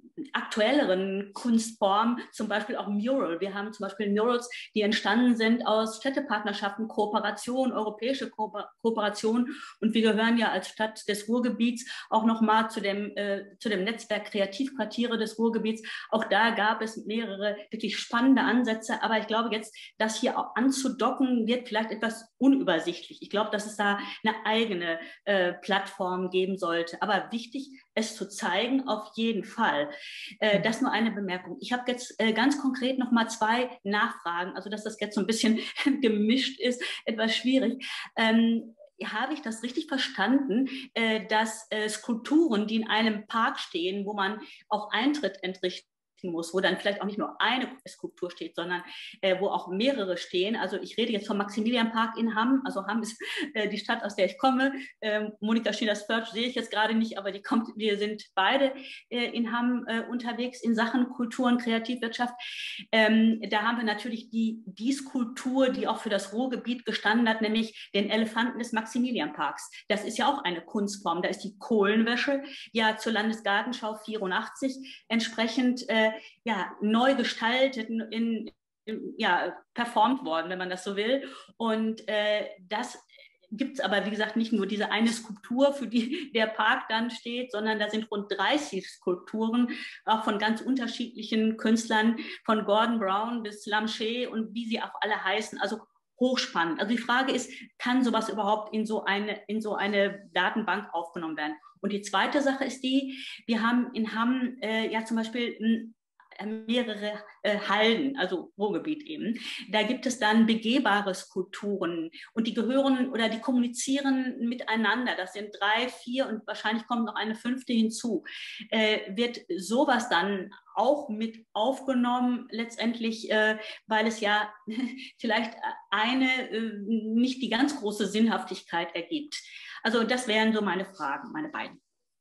aktuelleren Kunstform, zum Beispiel auch Mural. Wir haben zum Beispiel Murals, die entstanden sind aus Städtepartnerschaften, Kooperation, europäische Ko Kooperation. Und wir gehören ja als Stadt des Ruhrgebiets auch nochmal zu dem, äh, zu dem Netzwerk Kreativquartiere des Ruhrgebiets. Auch da gab es mehrere wirklich spannende Ansätze. Aber ich glaube jetzt, das hier auch anzudocken, wird vielleicht etwas unübersichtlich. Ich glaube, dass es da eine eigene äh, Plattform geben sollte. Aber wichtig, es zu zeigen, auf jeden Fall. Äh, das nur eine Bemerkung. Ich habe jetzt äh, ganz konkret noch mal zwei Nachfragen, also dass das jetzt so ein bisschen gemischt ist, etwas schwierig. Ähm, habe ich das richtig verstanden, äh, dass äh, Skulpturen, die in einem Park stehen, wo man auch Eintritt entrichten muss, wo dann vielleicht auch nicht nur eine Skulptur steht, sondern äh, wo auch mehrere stehen. Also ich rede jetzt vom Maximilianpark in Hamm. Also Hamm ist äh, die Stadt, aus der ich komme. Ähm, Monika Schieders-Förtsch sehe ich jetzt gerade nicht, aber die kommt, wir sind beide äh, in Hamm äh, unterwegs in Sachen Kultur und Kreativwirtschaft. Ähm, da haben wir natürlich die, die Skulptur, die auch für das Ruhrgebiet gestanden hat, nämlich den Elefanten des Maximilianparks. Das ist ja auch eine Kunstform. Da ist die Kohlenwäsche ja zur Landesgartenschau vierundachtzig entsprechend äh, ja, neu gestaltet, in, in, ja, performt worden, wenn man das so will. Und äh, das gibt es aber, wie gesagt, nicht nur diese eine Skulptur, für die der Park dann steht, sondern da sind rund dreißig Skulpturen, auch von ganz unterschiedlichen Künstlern, von Gordon Brown bis Lamché und wie sie auch alle heißen. Also hochspannend. Also die Frage ist, kann sowas überhaupt in so eine, in so eine Datenbank aufgenommen werden? Und die zweite Sache ist die, wir haben in Hamm äh, ja zum Beispiel mehrere äh, Halden, also Ruhrgebiet eben. Da gibt es dann begehbare Skulpturen und die gehören oder die kommunizieren miteinander. Das sind drei, vier und wahrscheinlich kommt noch eine fünfte hinzu. Äh, wird sowas dann auch mit aufgenommen, letztendlich, äh, weil es ja vielleicht eine äh, nicht die ganz große Sinnhaftigkeit ergibt. Also das wären so meine Fragen, meine beiden.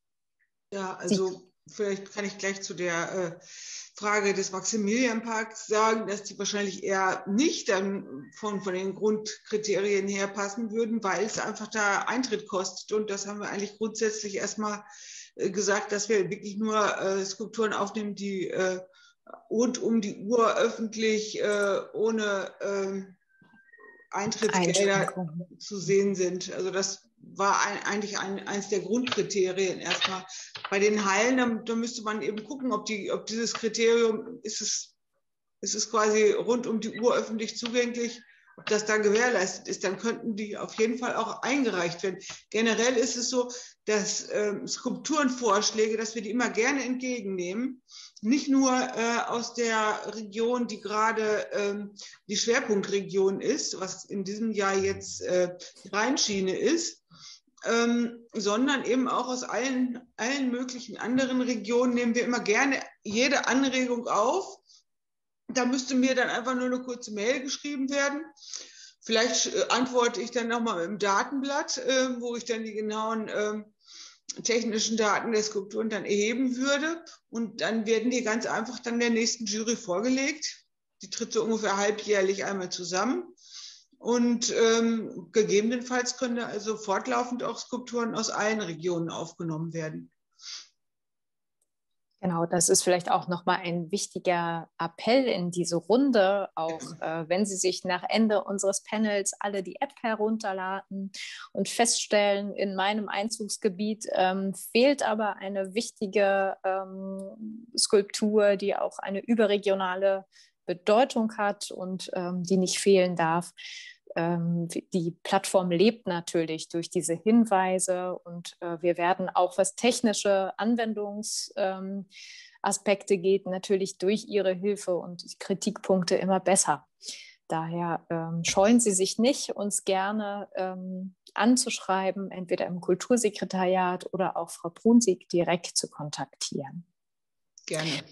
Ja, also vielleicht kann ich gleich zu der äh, Frage des Maximilianparks sagen, dass die wahrscheinlich eher nicht dann von, von den Grundkriterien her passen würden, weil es einfach da Eintritt kostet. Und das haben wir eigentlich grundsätzlich erstmal äh, gesagt, dass wir wirklich nur äh, Skulpturen aufnehmen, die äh, rund um die Uhr öffentlich äh, ohne äh, Eintrittsgelder zu sehen sind. Also das war ein, eigentlich ein, eines der Grundkriterien erstmal. Bei den Hallen, da, da müsste man eben gucken, ob, die, ob dieses Kriterium, ist es, ist es quasi rund um die Uhr öffentlich zugänglich, ob das da gewährleistet ist, dann könnten die auf jeden Fall auch eingereicht werden. Generell ist es so, dass ähm, Skulpturenvorschläge, dass wir die immer gerne entgegennehmen, nicht nur äh, aus der Region, die gerade ähm, die Schwerpunktregion ist, was in diesem Jahr jetzt äh, die Rheinschiene ist, ähm, sondern eben auch aus allen, allen möglichen anderen Regionen nehmen wir immer gerne jede Anregung auf. Da müsste mir dann einfach nur eine kurze Mail geschrieben werden. Vielleicht äh, antworte ich dann nochmal im Datenblatt, äh, wo ich dann die genauen äh, technischen Daten der Skulpturen dann erheben würde. Und dann werden die ganz einfach dann der nächsten Jury vorgelegt. Die tritt so ungefähr halbjährlich einmal zusammen. Und ähm, gegebenenfalls können da also fortlaufend auch Skulpturen aus allen Regionen aufgenommen werden. Genau, das ist vielleicht auch nochmal ein wichtiger Appell in diese Runde, auch äh, wenn Sie sich nach Ende unseres Panels alle die App herunterladen und feststellen, in meinem Einzugsgebiet ähm, fehlt aber eine wichtige ähm, Skulptur, die auch eine überregionale Bedeutung hat und ähm, die nicht fehlen darf. ähm, die Plattform lebt natürlich durch diese Hinweise und äh, wir werden auch, was technische Anwendungsaspekte ähm, geht, natürlich durch Ihre Hilfe und Kritikpunkte immer besser. Daher ähm, scheuen Sie sich nicht, uns gerne ähm, anzuschreiben, entweder im Kultursekretariat oder auch Frau Brunsig direkt zu kontaktieren. Gerne.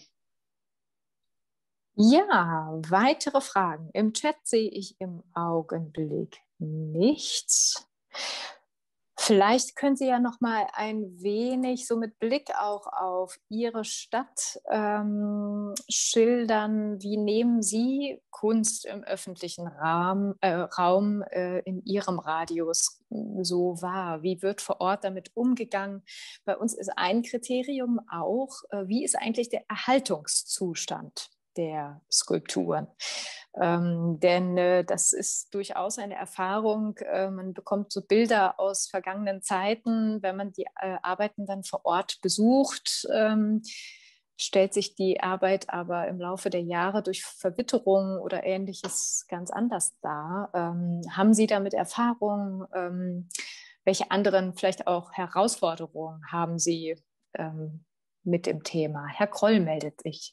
Ja, weitere Fragen. Im Chat sehe ich im Augenblick nichts. Vielleicht können Sie ja noch mal ein wenig so mit Blick auch auf Ihre Stadt ähm, schildern. Wie nehmen Sie Kunst im öffentlichen Raum, äh, Raum äh, in Ihrem Radius so wahr? Wie wird vor Ort damit umgegangen? Bei uns ist ein Kriterium auch, äh, wie ist eigentlich der Erhaltungszustand der Skulpturen? Ähm, denn äh, das ist durchaus eine Erfahrung. Äh, man bekommt so Bilder aus vergangenen Zeiten, wenn man die äh, Arbeiten dann vor Ort besucht. Ähm, stellt sich die Arbeit aber im Laufe der Jahre durch Verwitterung oder Ähnliches ganz anders dar. Ähm, haben Sie damit Erfahrung? Ähm, welche anderen vielleicht auch Herausforderungen haben Sie ähm, mit dem Thema? Herr Kroll meldet sich.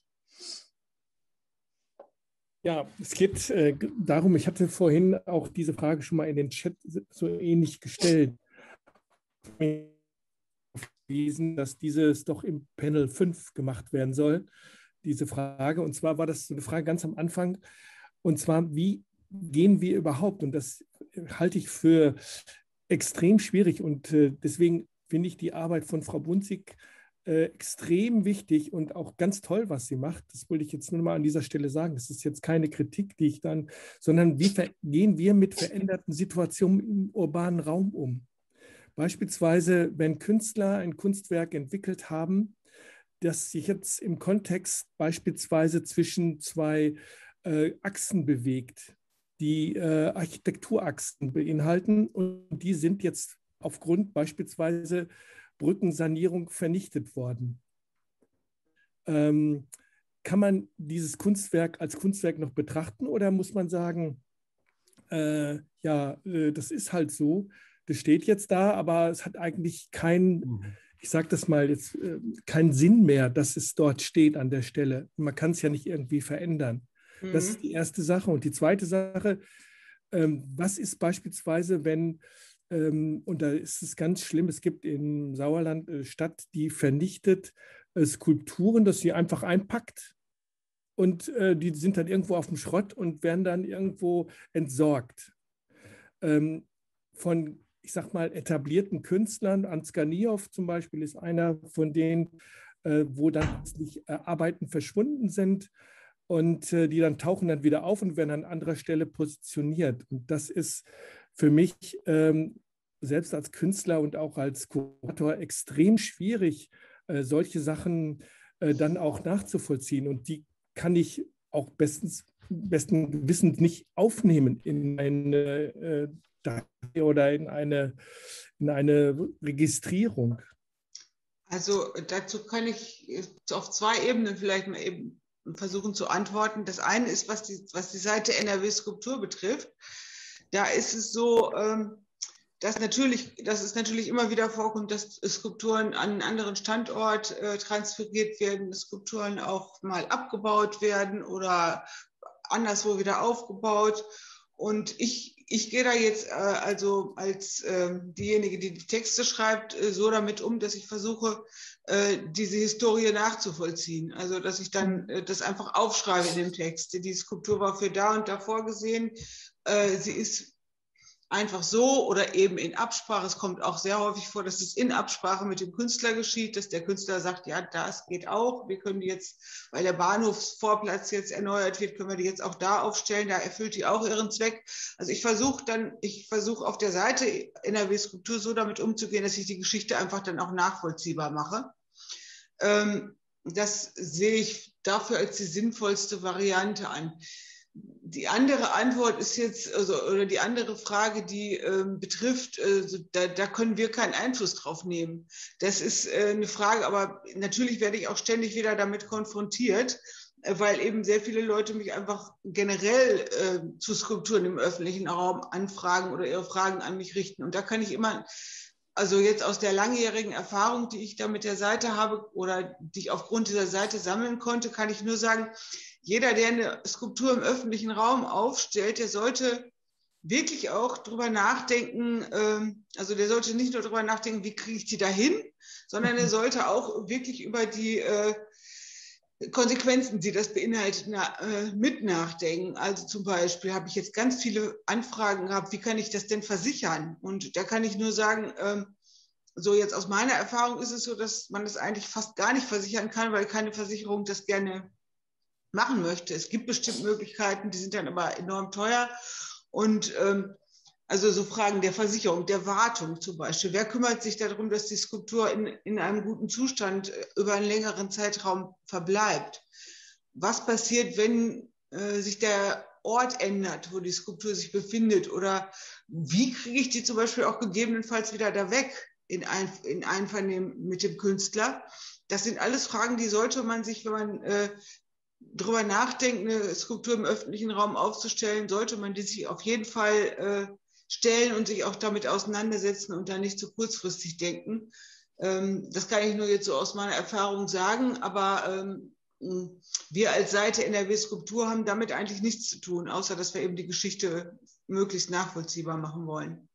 Ja, es geht äh, darum, ich hatte vorhin auch diese Frage schon mal in den Chat so ähnlich gestellt, dass dieses doch im Panel fünf gemacht werden soll, diese Frage. Und zwar war das so eine Frage ganz am Anfang, und zwar, wie gehen wir überhaupt, und das halte ich für extrem schwierig, und äh, deswegen finde ich die Arbeit von Frau Brunsig Äh, extrem wichtig und auch ganz toll, was sie macht. Das wollte ich jetzt nur mal an dieser Stelle sagen. Das ist jetzt keine Kritik, die ich dann, sondern wie gehen wir mit veränderten Situationen im urbanen Raum um? Beispielsweise, wenn Künstler ein Kunstwerk entwickelt haben, das sich jetzt im Kontext beispielsweise zwischen zwei äh, Achsen bewegt, die äh, Architekturachsen beinhalten, und die sind jetzt aufgrund beispielsweise Brückensanierung vernichtet worden. Ähm, kann man dieses Kunstwerk als Kunstwerk noch betrachten, oder muss man sagen, äh, ja, äh, das ist halt so, das steht jetzt da, aber es hat eigentlich keinen, mhm. ich sage das mal jetzt, äh, keinen Sinn mehr, dass es dort steht an der Stelle. Man kann es ja nicht irgendwie verändern. Mhm. Das ist die erste Sache. Und die zweite Sache, ähm, was ist beispielsweise, wenn Ähm, und da ist es ganz schlimm, es gibt im Sauerland eine Stadt, die vernichtet äh, Skulpturen, dass sie einfach einpackt, und äh, die sind dann irgendwo auf dem Schrott und werden dann irgendwo entsorgt. Ähm, von, ich sag mal, etablierten Künstlern, Ansgar Niehoff zum Beispiel ist einer von denen, äh, wo dann plötzlich äh, Arbeiten verschwunden sind, und äh, die dann tauchen dann wieder auf und werden an anderer Stelle positioniert. Und das ist für mich ähm, selbst als Künstler und auch als Kurator extrem schwierig, äh, solche Sachen äh, dann auch nachzuvollziehen. Und die kann ich auch bestens, besten Gewissens nicht aufnehmen in eine äh, Datei oder in eine, in eine Registrierung. Also dazu kann ich auf zwei Ebenen vielleicht mal eben versuchen zu antworten. Das eine ist, was die, was die Seite N R W Skulptur betrifft. Da ist es so, dass, natürlich, dass es natürlich immer wieder vorkommt, dass Skulpturen an einen anderen Standort äh, transferiert werden, dass Skulpturen auch mal abgebaut werden oder anderswo wieder aufgebaut. Und ich, ich gehe da jetzt äh, also als äh, diejenige, die die Texte schreibt, äh, so damit um, dass ich versuche, äh, diese Historie nachzuvollziehen. Also dass ich dann äh, das einfach aufschreibe in dem Text. Die Skulptur war für da und da vorgesehen. Äh, sie ist einfach so oder eben in Absprache. Es kommt auch sehr häufig vor, dass es in Absprache mit dem Künstler geschieht, dass der Künstler sagt, ja, das geht auch. Wir können die jetzt, weil der Bahnhofsvorplatz jetzt erneuert wird, können wir die jetzt auch da aufstellen. Da erfüllt die auch ihren Zweck. Also ich versuche dann, ich versuche auf der Seite N R W Skulptur so damit umzugehen, dass ich die Geschichte einfach dann auch nachvollziehbar mache. Ähm, das sehe ich dafür als die sinnvollste Variante an. Die andere Antwort ist jetzt, also, oder die andere Frage, die ähm, betrifft, äh, da, da können wir keinen Einfluss drauf nehmen. Das ist äh, eine Frage, aber natürlich werde ich auch ständig wieder damit konfrontiert. weil eben sehr viele Leute mich einfach generell äh, zu Skulpturen im öffentlichen Raum anfragen oder ihre Fragen an mich richten. Und da kann ich immer, also jetzt aus der langjährigen Erfahrung, die ich da mit der Seite habe oder die ich aufgrund dieser Seite sammeln konnte, kann ich nur sagen, jeder, der eine Skulptur im öffentlichen Raum aufstellt, der sollte wirklich auch drüber nachdenken, äh, also der sollte nicht nur drüber nachdenken, wie kriege ich die dahin, sondern er sollte auch wirklich über die äh, Konsequenzen, die das beinhaltet, na, äh, mit nachdenken. Also zum Beispiel habe ich jetzt ganz viele Anfragen gehabt, wie kann ich das denn versichern? Und da kann ich nur sagen, ähm, so jetzt aus meiner Erfahrung ist es so, dass man das eigentlich fast gar nicht versichern kann, weil keine Versicherung das gerne machen möchte. Es gibt bestimmt Möglichkeiten, die sind dann aber enorm teuer. Und ähm, also so Fragen der Versicherung, der Wartung zum Beispiel. Wer kümmert sich darum, dass die Skulptur in, in einem guten Zustand über einen längeren Zeitraum verbleibt? Was passiert, wenn äh, sich der Ort ändert, wo die Skulptur sich befindet? Oder wie kriege ich die zum Beispiel auch gegebenenfalls wieder da weg in, ein, in Einvernehmen mit dem Künstler? Das sind alles Fragen, die sollte man sich, wenn man äh, darüber nachdenkt, eine Skulptur im öffentlichen Raum aufzustellen, sollte man die sich auf jeden Fall äh, stellen und sich auch damit auseinandersetzen und da nicht zu kurzfristig denken. Ähm, das kann ich nur jetzt so aus meiner Erfahrung sagen, aber ähm, wir als Seite N R W Skulptur haben damit eigentlich nichts zu tun, außer dass wir eben die Geschichte möglichst nachvollziehbar machen wollen.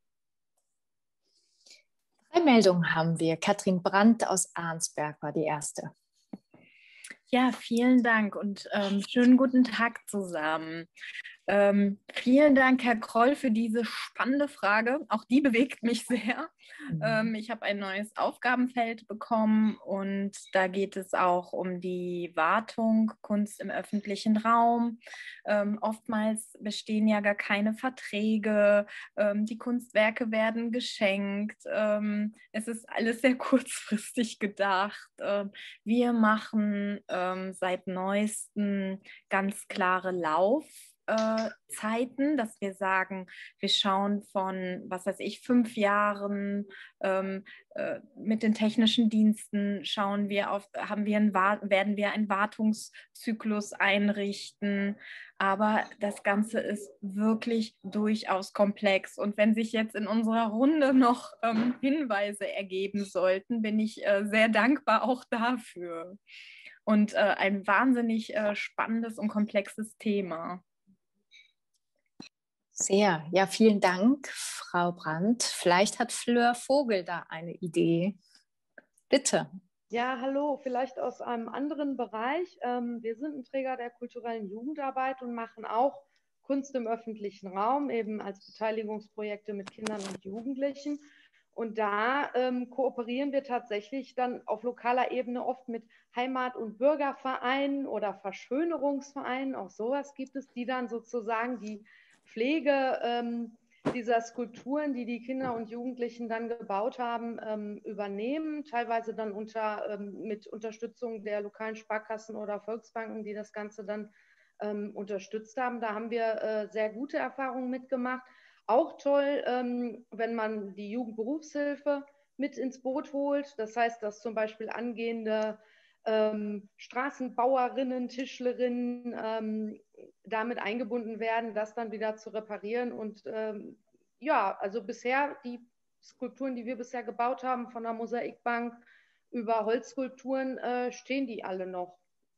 Drei Meldungen haben wir. Katrin Brandt aus Arnsberg war die erste. Ja, vielen Dank und ähm, schönen guten Tag zusammen. Ähm, vielen Dank, Herr Kroll, für diese spannende Frage. Auch die bewegt mich sehr. Mhm. Ähm, ich habe ein neues Aufgabenfeld bekommen und da geht es auch um die Wartung Kunst im öffentlichen Raum. Ähm, oftmals bestehen ja gar keine Verträge. Ähm, die Kunstwerke werden geschenkt. Ähm, es ist alles sehr kurzfristig gedacht. Ähm, wir machen ähm, seit neuestem ganz klare Lauf. Zeiten, dass wir sagen, wir schauen von, was weiß ich, fünf Jahren ähm, äh, mit den technischen Diensten schauen wir auf, haben wir einen, werden wir einen Wartungszyklus einrichten, aber das Ganze ist wirklich durchaus komplex und wenn sich jetzt in unserer Runde noch ähm, Hinweise ergeben sollten, bin ich äh, sehr dankbar auch dafür und äh, ein wahnsinnig äh, spannendes und komplexes Thema. Sehr, ja, vielen Dank, Frau Brandt. Vielleicht hat Fleur Vogel da eine Idee. Bitte. Ja, hallo, vielleicht aus einem anderen Bereich. Wir sind ein Träger der kulturellen Jugendarbeit und machen auch Kunst im öffentlichen Raum, eben als Beteiligungsprojekte mit Kindern und Jugendlichen. Und da ähm, kooperieren wir tatsächlich dann auf lokaler Ebene oft mit Heimat- und Bürgervereinen oder Verschönerungsvereinen, auch sowas gibt es, die dann sozusagen die Pflege ähm, dieser Skulpturen, die die Kinder und Jugendlichen dann gebaut haben, ähm, übernehmen, teilweise dann unter, ähm, mit Unterstützung der lokalen Sparkassen oder Volksbanken, die das Ganze dann ähm, unterstützt haben. Da haben wir äh, sehr gute Erfahrungen mitgemacht. Auch toll, ähm, wenn man die Jugendberufshilfe mit ins Boot holt. Das heißt, dass zum Beispiel angehende ähm, Straßenbauerinnen, Tischlerinnen ähm, damit eingebunden werden, das dann wieder zu reparieren. Und ähm, ja, also bisher die Skulpturen, die wir bisher gebaut haben, von der Mosaikbank über Holzskulpturen, äh, stehen die alle noch.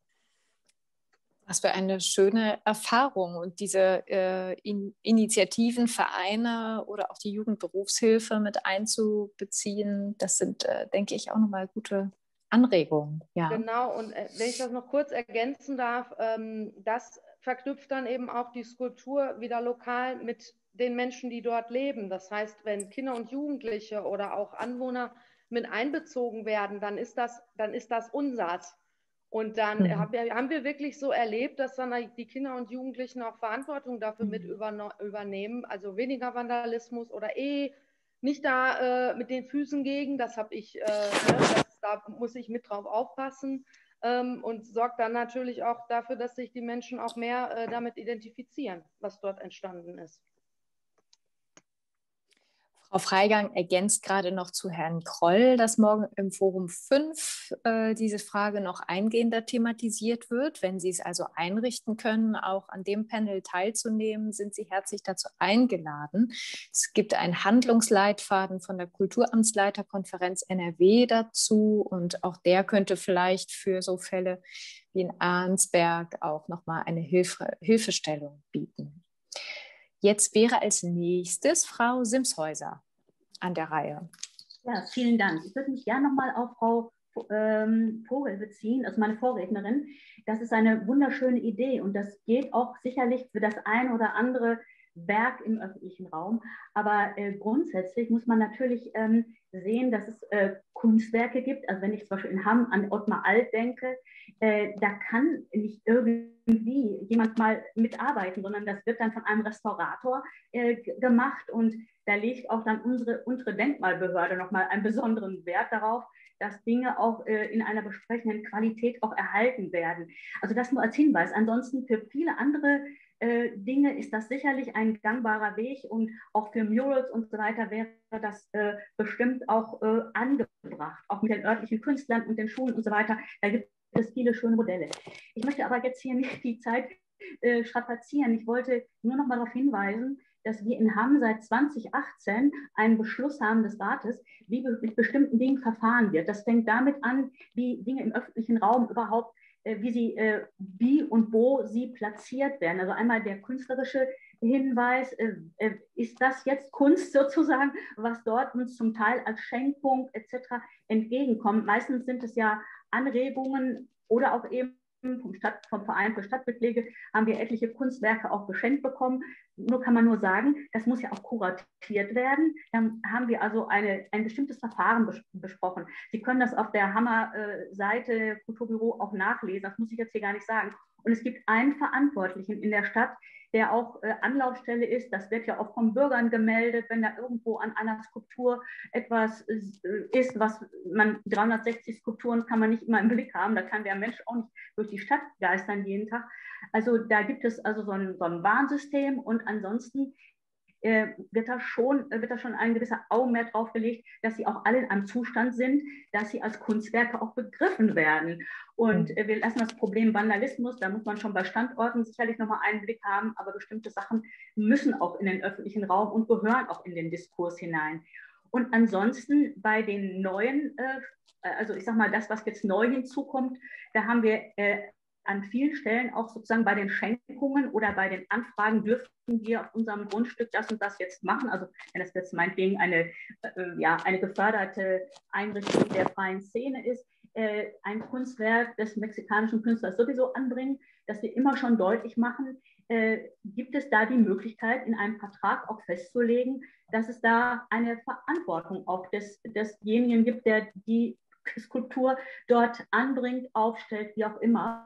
Was für eine schöne Erfahrung. Und diese äh, in Initiativen, Vereine oder auch die Jugendberufshilfe mit einzubeziehen, das sind, äh, denke ich, auch nochmal gute Anregungen. Ja. Genau, und äh, wenn ich das noch kurz ergänzen darf, ähm, das verknüpft dann eben auch die Skulptur wieder lokal mit den Menschen, die dort leben. Das heißt, wenn Kinder und Jugendliche oder auch Anwohner mit einbezogen werden, dann ist das, dann ist das unsers. Und dann mhm. haben, wir, haben wir wirklich so erlebt, dass dann die Kinder und Jugendlichen auch Verantwortung dafür mhm. mit übernehmen. Also weniger Vandalismus oder eh nicht da äh, mit den Füßen gegen. Das habe ich, äh, das, da muss ich mit drauf aufpassen. Ähm, und sorgt dann natürlich auch dafür, dass sich die Menschen auch mehr äh, damit identifizieren, was dort entstanden ist. Frau Freigang ergänzt gerade noch zu Herrn Kroll, dass morgen im Forum fünf äh, diese Frage noch eingehender thematisiert wird. Wenn Sie es also einrichten können, auch an dem Panel teilzunehmen, sind Sie herzlich dazu eingeladen. Es gibt einen Handlungsleitfaden von der Kulturamtsleiterkonferenz N R W dazu und auch der könnte vielleicht für so Fälle wie in Arnsberg auch nochmal eine Hilfe, Hilfestellung bieten. Jetzt wäre als nächstes Frau Simshäuser an der Reihe. Ja, vielen Dank. Ich würde mich gerne nochmal auf Frau ähm, Vogel beziehen, also meine Vorrednerin. Das ist eine wunderschöne Idee und das geht auch sicherlich für das ein oder andere Werk im öffentlichen Raum. Aber äh, grundsätzlich muss man natürlich ähm, sehen, dass es äh, Kunstwerke gibt. Also wenn ich zum Beispiel in Hamm an Ottmar Alt denke, äh, da kann nicht irgendwie jemand mal mitarbeiten, sondern das wird dann von einem Restaurator äh, gemacht und da legt auch dann unsere, unsere Denkmalbehörde nochmal einen besonderen Wert darauf, dass Dinge auch äh, in einer besprechenden Qualität auch erhalten werden. Also das nur als Hinweis. Ansonsten für viele andere äh, Dinge ist das sicherlich ein gangbarer Weg und auch für Murals und so weiter wäre das äh, bestimmt auch äh, angebracht, auch mit den örtlichen Künstlern und den Schulen und so weiter. Da gibt es viele schöne Modelle. Ich möchte aber jetzt hier nicht die Zeit äh, strapazieren. Ich wollte nur noch mal darauf hinweisen, dass wir in Hamm seit zwanzig achtzehn einen Beschluss haben des Rates, wie mit bestimmten Dingen verfahren wird. Das fängt damit an, wie Dinge im öffentlichen Raum überhaupt, äh, wie sie, äh, wie und wo sie platziert werden. Also einmal der künstlerische Hinweis, äh, äh, ist das jetzt Kunst sozusagen, was dort uns zum Teil als Schenkung et cetera entgegenkommt. Meistens sind es ja Anregungen oder auch eben vom, Stadt, vom Verein für Stadtpflege haben wir etliche Kunstwerke auch geschenkt bekommen. Nur kann man nur sagen, das muss ja auch kuratiert werden. Dann haben wir also eine, ein bestimmtes Verfahren bes besprochen. Sie können das auf der Hammer-Seite äh, Kulturbüro auch nachlesen. Das muss ich jetzt hier gar nicht sagen. Und es gibt einen Verantwortlichen in der Stadt, der auch äh, Anlaufstelle ist. Das wird ja auch von Bürgern gemeldet, wenn da irgendwo an einer Skulptur etwas äh, ist, was man, dreihundertsechzig Skulpturen kann man nicht immer im Blick haben. Da kann der Mensch auch nicht durch die Stadt geistern jeden Tag. Also da gibt es also so ein, so ein Warnsystem und ansonsten äh, wird, da schon, äh, wird da schon ein gewisser Augenmerk drauf gelegt, dass sie auch alle in einem Zustand sind, dass sie als Kunstwerke auch begriffen werden. Und äh, wir lassen das Problem Vandalismus, da muss man schon bei Standorten sicherlich nochmal einen Blick haben, aber bestimmte Sachen müssen auch in den öffentlichen Raum und gehören auch in den Diskurs hinein. Und ansonsten bei den neuen, äh, also ich sag mal, das, was jetzt neu hinzukommt, da haben wir äh, an vielen Stellen auch sozusagen bei den Schenkungen oder bei den Anfragen dürften wir auf unserem Grundstück das und das jetzt machen. Also wenn das jetzt meinetwegen eine, äh, ja, eine geförderte Einrichtung der freien Szene ist, äh, ein Kunstwerk des mexikanischen Künstlers sowieso anbringen, dass wir immer schon deutlich machen, äh, gibt es da die Möglichkeit, in einem Vertrag auch festzulegen, dass es da eine Verantwortung auch des, desjenigen gibt, der die Skulptur dort anbringt, aufstellt, wie auch immer.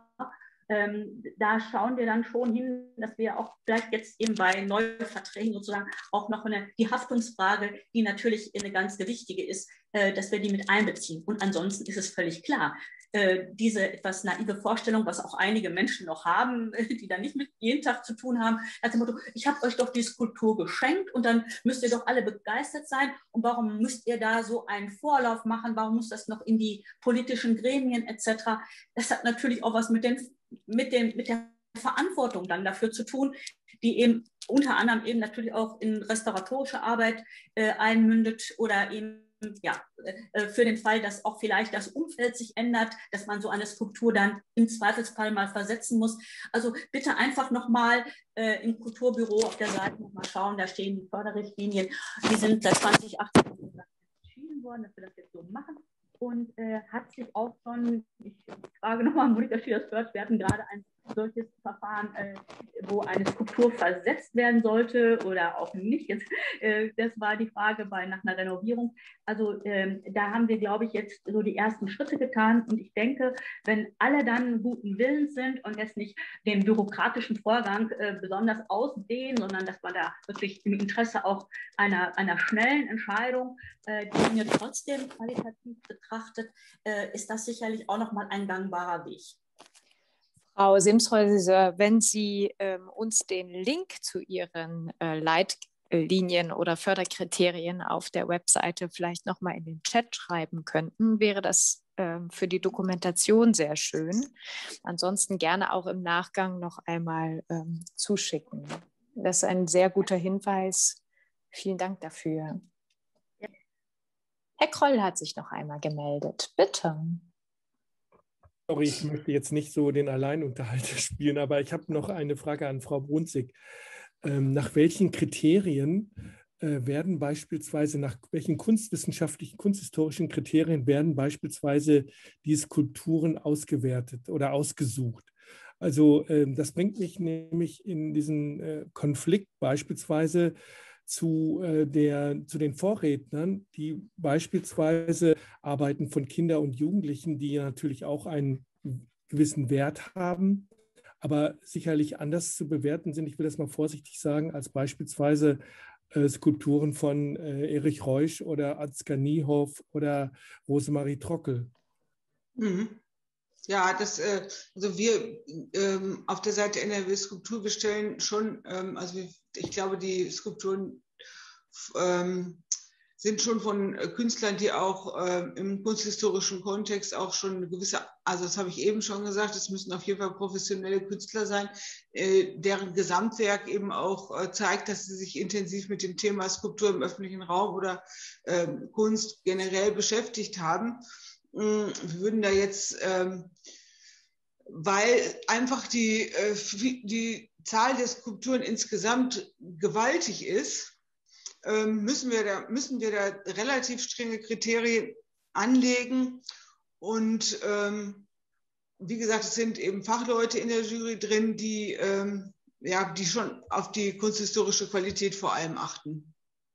Ähm, da schauen wir dann schon hin, dass wir auch vielleicht jetzt eben bei Neuverträgen sozusagen auch noch eine, die Haftungsfrage, die natürlich eine ganz wichtige ist, äh, dass wir die mit einbeziehen. Und ansonsten ist es völlig klar, äh, diese etwas naive Vorstellung, was auch einige Menschen noch haben, die da nicht mit jeden Tag zu tun haben, nach dem Motto, ich habe euch doch die Skulptur geschenkt und dann müsst ihr doch alle begeistert sein und warum müsst ihr da so einen Vorlauf machen, warum muss das noch in die politischen Gremien et cetera. Das hat natürlich auch was mit den Mit, dem, mit der Verantwortung dann dafür zu tun, die eben unter anderem eben natürlich auch in restauratorische Arbeit äh, einmündet oder eben ja, äh, für den Fall, dass auch vielleicht das Umfeld sich ändert, dass man so eine Skulptur dann im Zweifelsfall mal versetzen muss. Also bitte einfach nochmal äh, im Kulturbüro auf der Seite nochmal schauen, da stehen die Förderrichtlinien, die sind seit zwanzig achtzehn entschieden worden, dass wir das jetzt so machen. Und äh, hat sich auch schon, ich frage nochmal Monika Schieders-Förtsch, wir hatten gerade ein solches Verfahren, äh, wo eine Skulptur versetzt werden sollte oder auch nicht. Jetzt, äh, das war die Frage bei nach einer Renovierung. Also ähm, da haben wir, glaube ich, jetzt so die ersten Schritte getan. Und ich denke, wenn alle dann guten Willens sind und jetzt nicht den bürokratischen Vorgang äh, besonders ausdehnen, sondern dass man da wirklich im Interesse auch einer, einer schnellen Entscheidung äh, die Dinge trotzdem qualitativ betrachtet, äh, ist das sicherlich auch nochmal ein gangbarer Weg. Frau Simshäuser, wenn Sie ähm, uns den Link zu Ihren äh, Leit Linien oder Förderkriterien auf der Webseite vielleicht nochmal in den Chat schreiben könnten, wäre das äh, für die Dokumentation sehr schön. Ansonsten gerne auch im Nachgang noch einmal ähm, zuschicken. Das ist ein sehr guter Hinweis. Vielen Dank dafür. Ja. Herr Kroll hat sich noch einmal gemeldet. Bitte. Sorry, ich möchte jetzt nicht so den Alleinunterhalter spielen, aber ich habe noch eine Frage an Frau Brunzig. Ähm, nach welchen Kriterien äh, werden beispielsweise, nach welchen kunstwissenschaftlichen, kunsthistorischen Kriterien werden beispielsweise die Skulpturen ausgewertet oder ausgesucht? Also äh, das bringt mich nämlich in diesen äh, Konflikt beispielsweise zu, äh, der, zu den Vorrednern, die beispielsweise Arbeiten von Kindern und Jugendlichen, die natürlich auch einen gewissen Wert haben, aber sicherlich anders zu bewerten sind, ich will das mal vorsichtig sagen, als beispielsweise äh, Skulpturen von äh, Erich Reusch oder Ansgar Niehoff oder Rosemarie Trockel. Mhm. Ja, das, äh, also wir ähm, auf der Seite N R W Skulptur bestellen schon, ähm, also wir, ich glaube, die Skulpturen ähm, sind schon von Künstlern, die auch äh, im kunsthistorischen Kontext auch schon eine gewisse, also das habe ich eben schon gesagt, es müssen auf jeden Fall professionelle Künstler sein, äh, deren Gesamtwerk eben auch äh, zeigt, dass sie sich intensiv mit dem Thema Skulptur im öffentlichen Raum oder äh, Kunst generell beschäftigt haben. Wir würden da jetzt, ähm, weil einfach die, äh, die Zahl der Skulpturen insgesamt gewaltig ist, ähm, müssen wir da, müssen wir da relativ strenge Kriterien anlegen. Und ähm, wie gesagt, es sind eben Fachleute in der Jury drin, die, ähm, ja, die schon auf die kunsthistorische Qualität vor allem achten.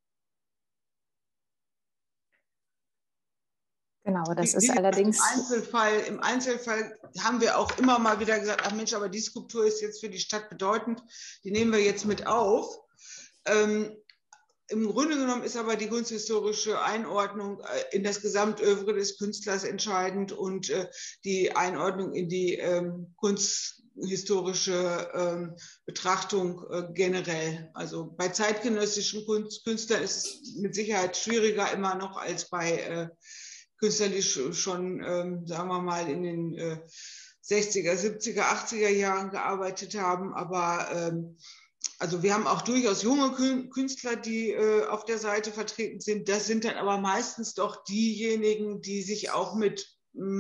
Genau, das wie, ist wie allerdings... Im Einzelfall, Im Einzelfall haben wir auch immer mal wieder gesagt, ach Mensch, aber die Skulptur ist jetzt für die Stadt bedeutend, die nehmen wir jetzt mit auf. Ähm, Im Grunde genommen ist aber die kunsthistorische Einordnung in das Gesamtövre des Künstlers entscheidend und äh, die Einordnung in die ähm, kunsthistorische ähm, Betrachtung äh, generell. Also bei zeitgenössischen Kunst, Künstlern ist es mit Sicherheit schwieriger immer noch als bei äh, Künstlern, die schon, ähm, sagen wir mal, in den äh, sechziger, siebziger, achtziger Jahren gearbeitet haben. Aber ähm, also wir haben auch durchaus junge Künstler, die äh, auf der Seite vertreten sind. Das sind dann aber meistens doch diejenigen, die sich auch mit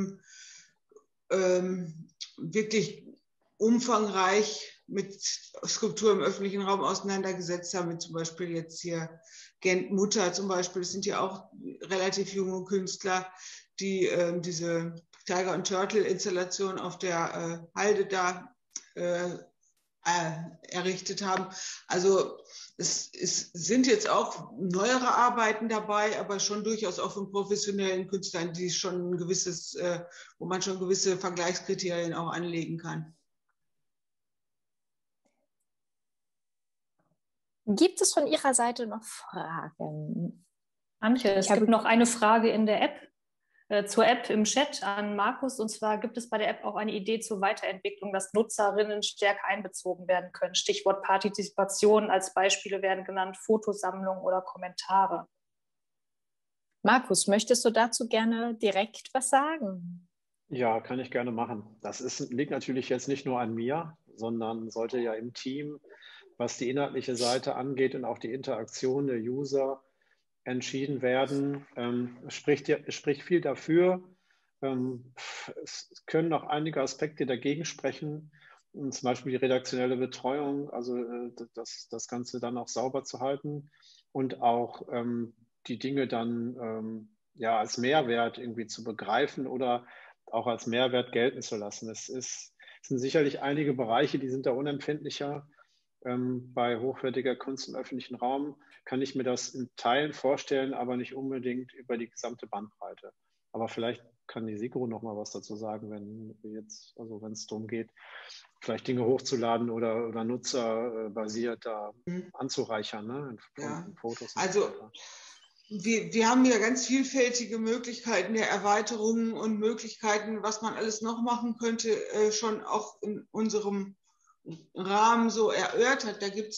ähm, wirklich umfangreich mit Skulptur im öffentlichen Raum auseinandergesetzt haben, wie zum Beispiel jetzt hier Gent Mutter zum Beispiel. Das sind ja auch relativ junge Künstler, die äh, diese Tiger und Turtle Installation auf der äh, Halde da äh, äh, errichtet haben. Also es, es sind jetzt auch neuere Arbeiten dabei, aber schon durchaus auch von professionellen Künstlern, die schon ein gewisses, äh, wo man schon gewisse Vergleichskriterien auch anlegen kann. Gibt es von Ihrer Seite noch Fragen? Antje, es ich gibt noch eine Frage in der App, äh, zur App im Chat an Markus. Und zwar gibt es bei der App auch eine Idee zur Weiterentwicklung, dass Nutzerinnen stärker einbezogen werden können. Stichwort Partizipation, als Beispiele werden genannt Fotosammlung oder Kommentare. Markus, möchtest du dazu gerne direkt was sagen? Ja, kann ich gerne machen. Das ist, liegt natürlich jetzt nicht nur an mir, sondern sollte ja im Team, was die inhaltliche Seite angeht und auch die Interaktion der User entschieden werden. Ähm, spricht, spricht viel dafür. Ähm, es können noch einige Aspekte dagegen sprechen, zum Beispiel die redaktionelle Betreuung, also äh, das, das Ganze dann auch sauber zu halten und auch ähm, die Dinge dann ähm, ja, als Mehrwert irgendwie zu begreifen oder auch als Mehrwert gelten zu lassen. Es, ist, es sind sicherlich einige Bereiche, die sind da unempfindlicher. Ähm, bei hochwertiger Kunst im öffentlichen Raum kann ich mir das in Teilen vorstellen, aber nicht unbedingt über die gesamte Bandbreite. Aber vielleicht kann die Sigrun noch mal was dazu sagen, wenn jetzt, also wenn es darum geht, vielleicht Dinge hochzuladen oder, oder nutzerbasiert da mhm. anzureichern, ne? In Form ja. von Fotos. Also so wir, wir haben ja ganz vielfältige Möglichkeiten der Erweiterungen und Möglichkeiten, was man alles noch machen könnte, äh, schon auch in unserem Rahmen so erörtert. Da gibt es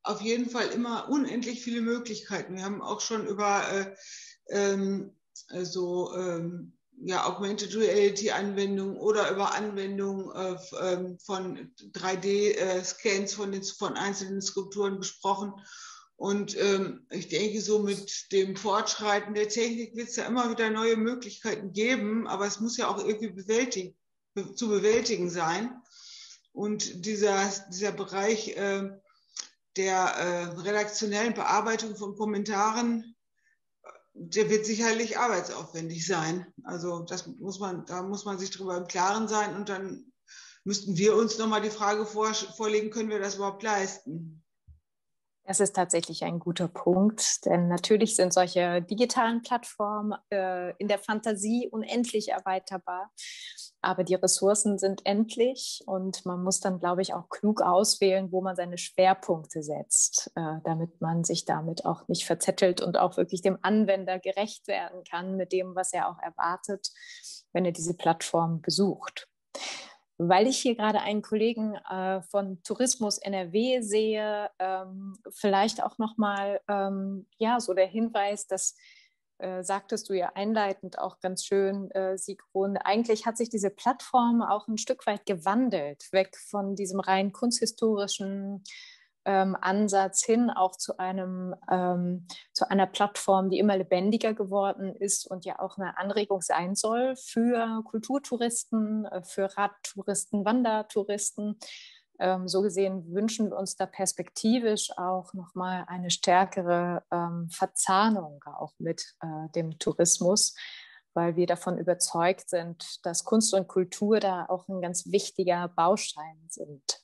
auf jeden Fall immer unendlich viele Möglichkeiten. Wir haben auch schon über äh, ähm, so ähm, ja, Augmented Reality-Anwendungen oder über Anwendungen äh, von drei D-Scans von, den, von einzelnen Skulpturen gesprochen. Und ähm, ich denke, so mit dem Fortschreiten der Technik wird es ja immer wieder neue Möglichkeiten geben, aber es muss ja auch irgendwie bewältigt, be zu bewältigen sein. Und dieser, dieser Bereich äh, der äh, redaktionellen Bearbeitung von Kommentaren, der wird sicherlich arbeitsaufwendig sein. Also das muss man, da muss man sich darüber im Klaren sein und dann müssten wir uns nochmal die Frage vor, vorlegen, können wir das überhaupt leisten? Das ist tatsächlich ein guter Punkt, denn natürlich sind solche digitalen Plattformen äh, in der Fantasie unendlich erweiterbar, aber die Ressourcen sind endlich und man muss dann, glaube ich, auch klug auswählen, wo man seine Schwerpunkte setzt, äh, damit man sich damit auch nicht verzettelt und auch wirklich dem Anwender gerecht werden kann mit dem, was er auch erwartet, wenn er diese Plattform besucht. Weil ich hier gerade einen Kollegen äh, von Tourismus N R W sehe, ähm, vielleicht auch nochmal ähm, ja, so der Hinweis, das äh, sagtest du ja einleitend auch ganz schön, äh, Sigrun, eigentlich hat sich diese Plattform auch ein Stück weit gewandelt, weg von diesem rein kunsthistorischen ähm, Ansatz hin auch zu einem ähm, zu einer Plattform, die immer lebendiger geworden ist und ja auch eine Anregung sein soll für Kulturtouristen, äh, für Radtouristen, Wandertouristen. Ähm, so gesehen wünschen wir uns da perspektivisch auch nochmal eine stärkere ähm, Verzahnung auch mit äh, dem Tourismus, weil wir davon überzeugt sind, dass Kunst und Kultur da auch ein ganz wichtiger Baustein sind.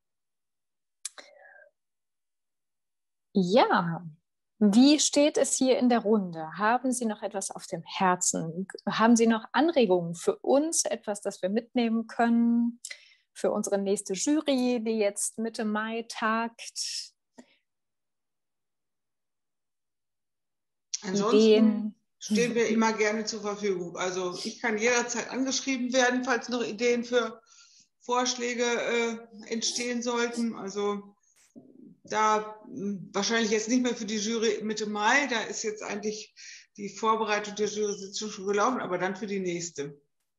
Ja, wie steht es hier in der Runde? Haben Sie noch etwas auf dem Herzen? Haben Sie noch Anregungen für uns, etwas, das wir mitnehmen können, für unsere nächste Jury, die jetzt Mitte Mai tagt? Ansonsten Ideen? Stehen wir immer gerne zur Verfügung. Also ich kann jederzeit angeschrieben werden, falls noch Ideen für Vorschläge äh, entstehen sollten. Also da wahrscheinlich jetzt nicht mehr für die Jury Mitte Mai, da ist jetzt eigentlich die Vorbereitung der Jury-Sitzung schon gelaufen, aber dann für die nächste.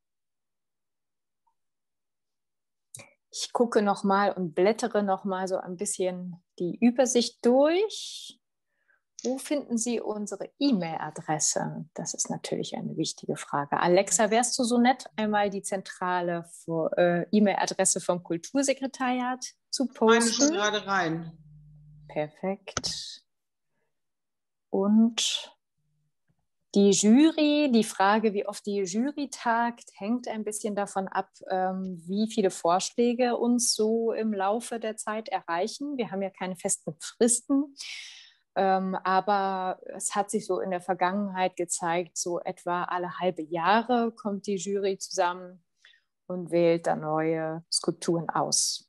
Ich gucke nochmal und blättere nochmal so ein bisschen die Übersicht durch. Wo finden Sie unsere E-Mail-Adresse? Das ist natürlich eine wichtige Frage. Alexa, wärst du so nett, einmal die zentrale äh, E-Mail-Adresse vom Kultursekretariat zu posten? Meine schon gerade rein. Perfekt. Und die Jury, die Frage, wie oft die Jury tagt, hängt ein bisschen davon ab, ähm, wie viele Vorschläge uns so im Laufe der Zeit erreichen. Wir haben ja keine festen Fristen, ähm, aber es hat sich so in der Vergangenheit gezeigt, so etwa alle halbe Jahre kommt die Jury zusammen und wählt dann neue Skulpturen aus.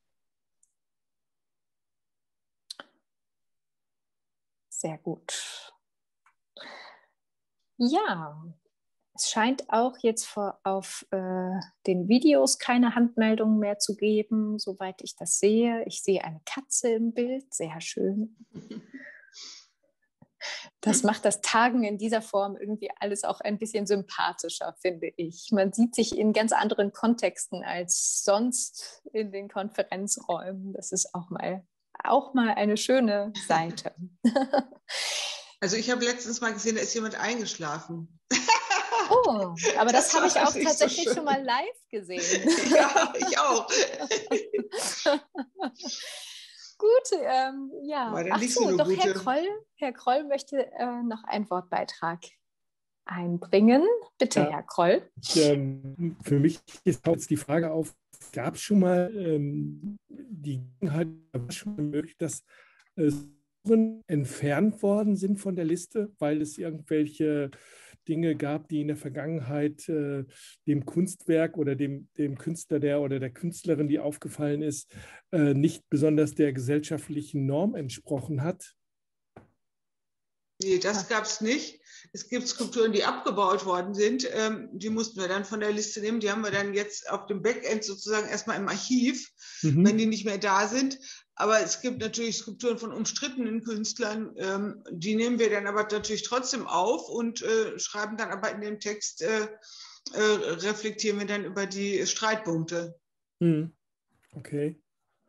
Sehr gut. Ja, es scheint auch jetzt vor, auf äh, den Videos keine Handmeldungen mehr zu geben, soweit ich das sehe. Ich sehe eine Katze im Bild, sehr schön. Das macht das Tagen in dieser Form irgendwie alles auch ein bisschen sympathischer, finde ich. Man sieht sich in ganz anderen Kontexten als sonst in den Konferenzräumen. Das ist auch mal, auch mal eine schöne Seite. Also ich habe letztens mal gesehen, da ist jemand eingeschlafen. Oh, aber das, das habe ich auch tatsächlich so schon mal live gesehen. Ja, ich auch. Gut, ähm, ja. Ach so, so doch gute. Herr Kroll, Herr Kroll möchte äh, noch einen Wortbeitrag einbringen. Bitte, ja, Herr Kroll. Ähm, für mich ist jetzt die Frage auf, gab es schon mal ähm, die Gelegenheit, war schon mal möglich, dass äh, entfernt worden sind von der Liste, weil es irgendwelche Dinge gab, die in der Vergangenheit äh, dem Kunstwerk oder dem, dem Künstler der oder der Künstlerin, die aufgefallen ist, äh, nicht besonders der gesellschaftlichen Norm entsprochen hat? Nee, das gab es nicht. Es gibt Skulpturen, die abgebaut worden sind. Ähm, die mussten wir dann von der Liste nehmen. Die haben wir dann jetzt auf dem Backend sozusagen erstmal im Archiv, mhm. wenn die nicht mehr da sind. Aber es gibt natürlich Skulpturen von umstrittenen Künstlern, ähm, die nehmen wir dann aber natürlich trotzdem auf und äh, schreiben dann aber in dem Text, äh, äh, reflektieren wir dann über die Streitpunkte. Hm. Okay,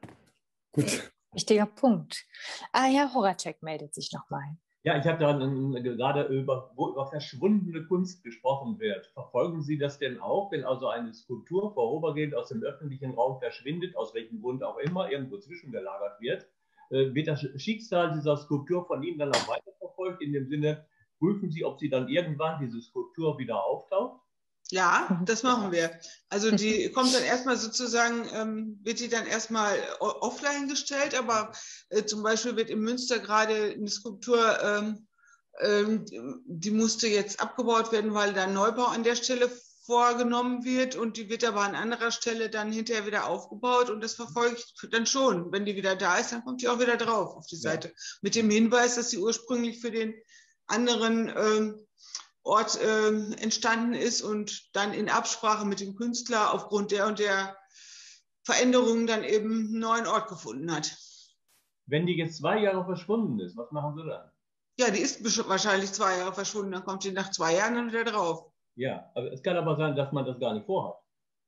gut. Wichtiger Punkt. Ah, Herr Horacek meldet sich nochmal. Ja, ich habe da gerade über, wo über verschwundene Kunst gesprochen wird. Verfolgen Sie das denn auch, wenn also eine Skulptur vorübergehend aus dem öffentlichen Raum verschwindet, aus welchem Grund auch immer, irgendwo zwischengelagert wird? Äh, wird das Schicksal dieser Skulptur von Ihnen dann auch weiterverfolgt? In dem Sinne, prüfen Sie, ob sie dann irgendwann diese Skulptur wieder auftaucht? Ja, das machen wir. Also die kommt dann erstmal sozusagen, ähm, wird die dann erstmal offline gestellt, aber äh, zum Beispiel wird in Münster gerade eine Skulptur, ähm, ähm, die musste jetzt abgebaut werden, weil da ein Neubau an der Stelle vorgenommen wird und die wird aber an anderer Stelle dann hinterher wieder aufgebaut und das verfolge ich dann schon. Wenn die wieder da ist, dann kommt die auch wieder drauf auf die Seite. Ja. Mit dem Hinweis, dass sie ursprünglich für den anderen ähm, Ort äh, entstanden ist und dann in Absprache mit dem Künstler aufgrund der und der Veränderungen dann eben einen neuen Ort gefunden hat. Wenn die jetzt zwei Jahre verschwunden ist, was machen Sie dann? Ja, die ist wahrscheinlich zwei Jahre verschwunden, dann kommt die nach zwei Jahren dann wieder drauf. Ja, aber es kann aber sein, dass man das gar nicht vorhat.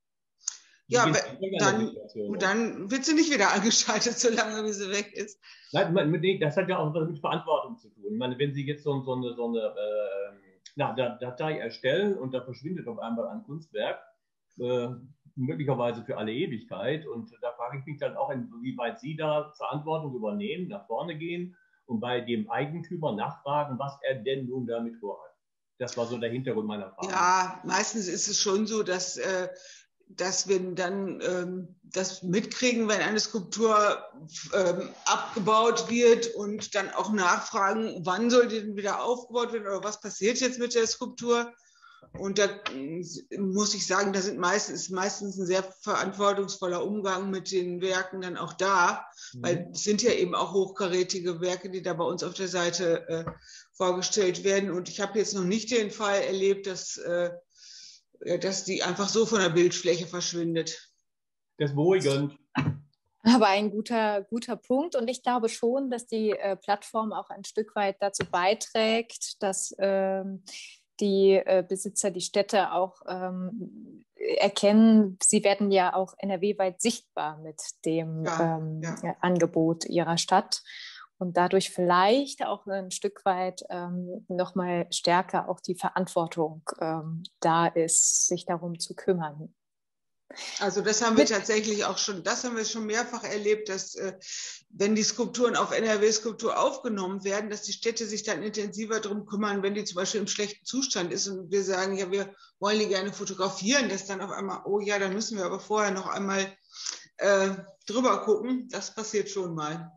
Ja, dann, dann wird sie nicht wieder angeschaltet, solange wie sie weg ist. Nein, das hat ja auch was mit Verantwortung zu tun. Ich meine, wenn Sie jetzt so, so eine, so eine äh, na, Datei erstellen und da verschwindet auf einmal ein Kunstwerk, äh, möglicherweise für alle Ewigkeit. Und da frage ich mich dann auch, inwieweit Sie da Verantwortung übernehmen, nach vorne gehen und bei dem Eigentümer nachfragen, was er denn nun damit vorhat. Das war so der Hintergrund meiner Frage. Ja, meistens ist es schon so, dass, äh, dass wir dann ähm, das mitkriegen, wenn eine Skulptur ähm, abgebaut wird und dann auch nachfragen, wann soll die denn wieder aufgebaut werden oder was passiert jetzt mit der Skulptur. Und da muss ich sagen, da sind meistens, ist meistens ein sehr verantwortungsvoller Umgang mit den Werken dann auch da, mhm. weil es sind ja eben auch hochkarätige Werke, die da bei uns auf der Seite äh, vorgestellt werden. Und ich habe jetzt noch nicht den Fall erlebt, dass, äh, dass die einfach so von der Bildfläche verschwindet. Das ist beruhigend. Aber ein guter, guter Punkt. Und ich glaube schon, dass die äh, Plattform auch ein Stück weit dazu beiträgt, dass ähm, die äh, Besitzer, die Städte auch ähm, erkennen, sie werden ja auch N R W-weit sichtbar mit dem ja, ähm, ja. Angebot ihrer Stadt und dadurch vielleicht auch ein Stück weit ähm, nochmal stärker auch die Verantwortung ähm, da ist, sich darum zu kümmern. Also das haben wir tatsächlich auch schon, das haben wir schon mehrfach erlebt, dass äh, wenn die Skulpturen auf N R W-Skulptur aufgenommen werden, dass die Städte sich dann intensiver darum kümmern, wenn die zum Beispiel im schlechten Zustand ist und wir sagen, ja, wir wollen die gerne fotografieren, dass dann auf einmal, oh ja, dann müssen wir aber vorher noch einmal äh, drüber gucken. Das passiert schon mal.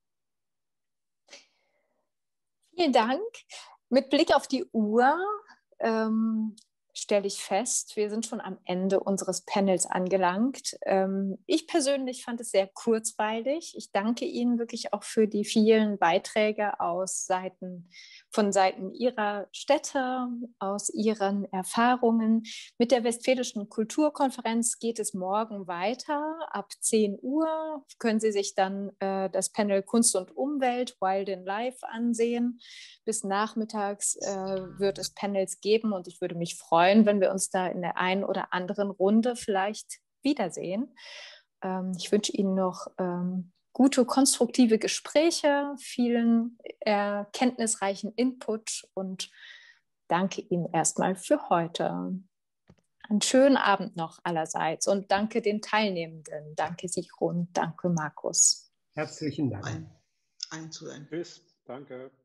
Vielen Dank. Mit Blick auf die Uhr ähm, stelle ich fest, wir sind schon am Ende unseres Panels angelangt. Ähm, ich persönlich fand es sehr kurzweilig. Ich danke Ihnen wirklich auch für die vielen Beiträge aus Seiten, von Seiten Ihrer Städte, aus Ihren Erfahrungen. Mit der Westfälischen Kulturkonferenz geht es morgen weiter. Ab zehn Uhr können Sie sich dann äh, das Panel Kunst und Umwelt, Wild in Life ansehen. Bis nachmittags äh, wird es Panels geben und ich würde mich freuen, wenn wir uns da in der einen oder anderen Runde vielleicht wiedersehen. Ähm, ich wünsche Ihnen noch ähm, gute, konstruktive Gespräche, vielen erkenntnisreichen Input und danke Ihnen erstmal für heute. Einen schönen Abend noch allerseits und danke den Teilnehmenden. Danke Sigrun, danke Markus. Herzlichen Dank. Ein, ein zu ein. Tschüss, danke.